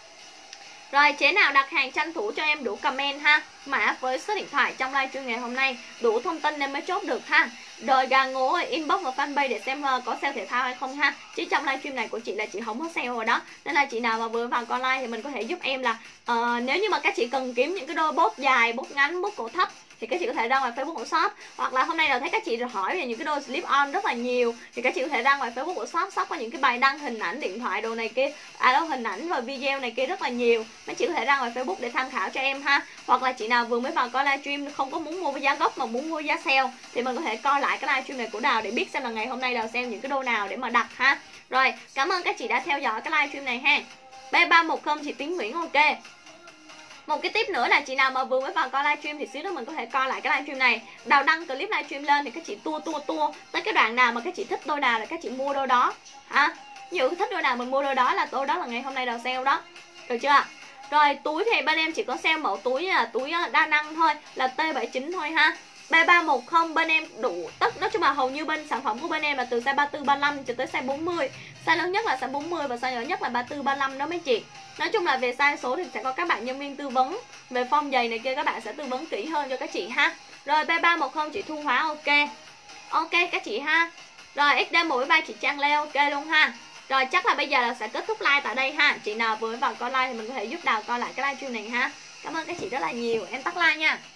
Rồi chế nào đặt hàng tranh thủ cho em đủ comment ha. Mã với số điện thoại trong livestream ngày hôm nay, đủ thông tin nên mới chốt được ha. Rồi gà ngố inbox vào fanpage để xem uh, có sale thể thao hay không ha. Chứ trong livestream này của chị là chị không có sale rồi đó. Nên là chị nào mà vừa vào coi live thì mình có thể giúp em là uh, nếu như mà các chị cần kiếm những cái đôi bốt dài, bốt ngắn, bốt cổ thấp thì các chị có thể ra ngoài Facebook của shop. Hoặc là hôm nayเราthấy các chị hỏi về những cái đôi slip on rất là nhiều thì các chị có thể ra ngoài Facebook của shop. Shop có những cái bài đăng hình ảnh điện thoại đồ này kia, à đâu hình ảnh và video này kia rất là nhiều. Mấy chị có thể ra ngoài Facebook để tham khảo cho em ha. Hoặc là chị nào vừa mới vào coi livestream không có muốn mua với giá gốc mà muốn mua giá sale thì mình có thể coi lại cái livestream này của Đào để biết xem là ngày hôm nay Đào sale những cái đôi nào để mà đặt ha. Rồi cảm ơn các chị đã theo dõi cái livestream này ha. B ba một không chị Tiến Nguyễn ok. Một cái tip nữa là chị nào mà vừa mới vào coi livestream thì xíu nữa mình có thể coi lại cái livestream này. Đào đăng clip livestream lên thì các chị tua tua tua tới cái đoạn nào mà các chị thích đôi nào là các chị mua đôi đó ha. Ví dụ thích đôi nào mình mua đôi đó là đôi đó là ngày hôm nay Đào sale đó. Được chưa? Rồi túi thì bên em chỉ có sale mẫu túi là túi đa năng thôi, là T bảy mươi chín thôi ha. B ba một không bên em đủ tất, nói chung là hầu như bên sản phẩm của bên em là từ size ba mươi tư ba mươi lăm cho tới size bốn mươi. Size lớn nhất là size bốn mươi và size nhỏ nhất là ba mươi tư ba mươi lăm đó mấy chị. Nói chung là về size số thì sẽ có các bạn nhân viên tư vấn về form giày này kia, các bạn sẽ tư vấn kỹ hơn cho các chị ha. Rồi B ba một không chị Thu Hóa ok. Ok các chị ha. Rồi ích đê một ba chị Trang Lê ok luôn ha. Rồi chắc là bây giờ là sẽ kết thúc live tại đây ha. Chị nào vừa vào coi live thì mình có thể giúp Đào coi lại cái livestream này ha. Cảm ơn các chị rất là nhiều. Em tắt like nha.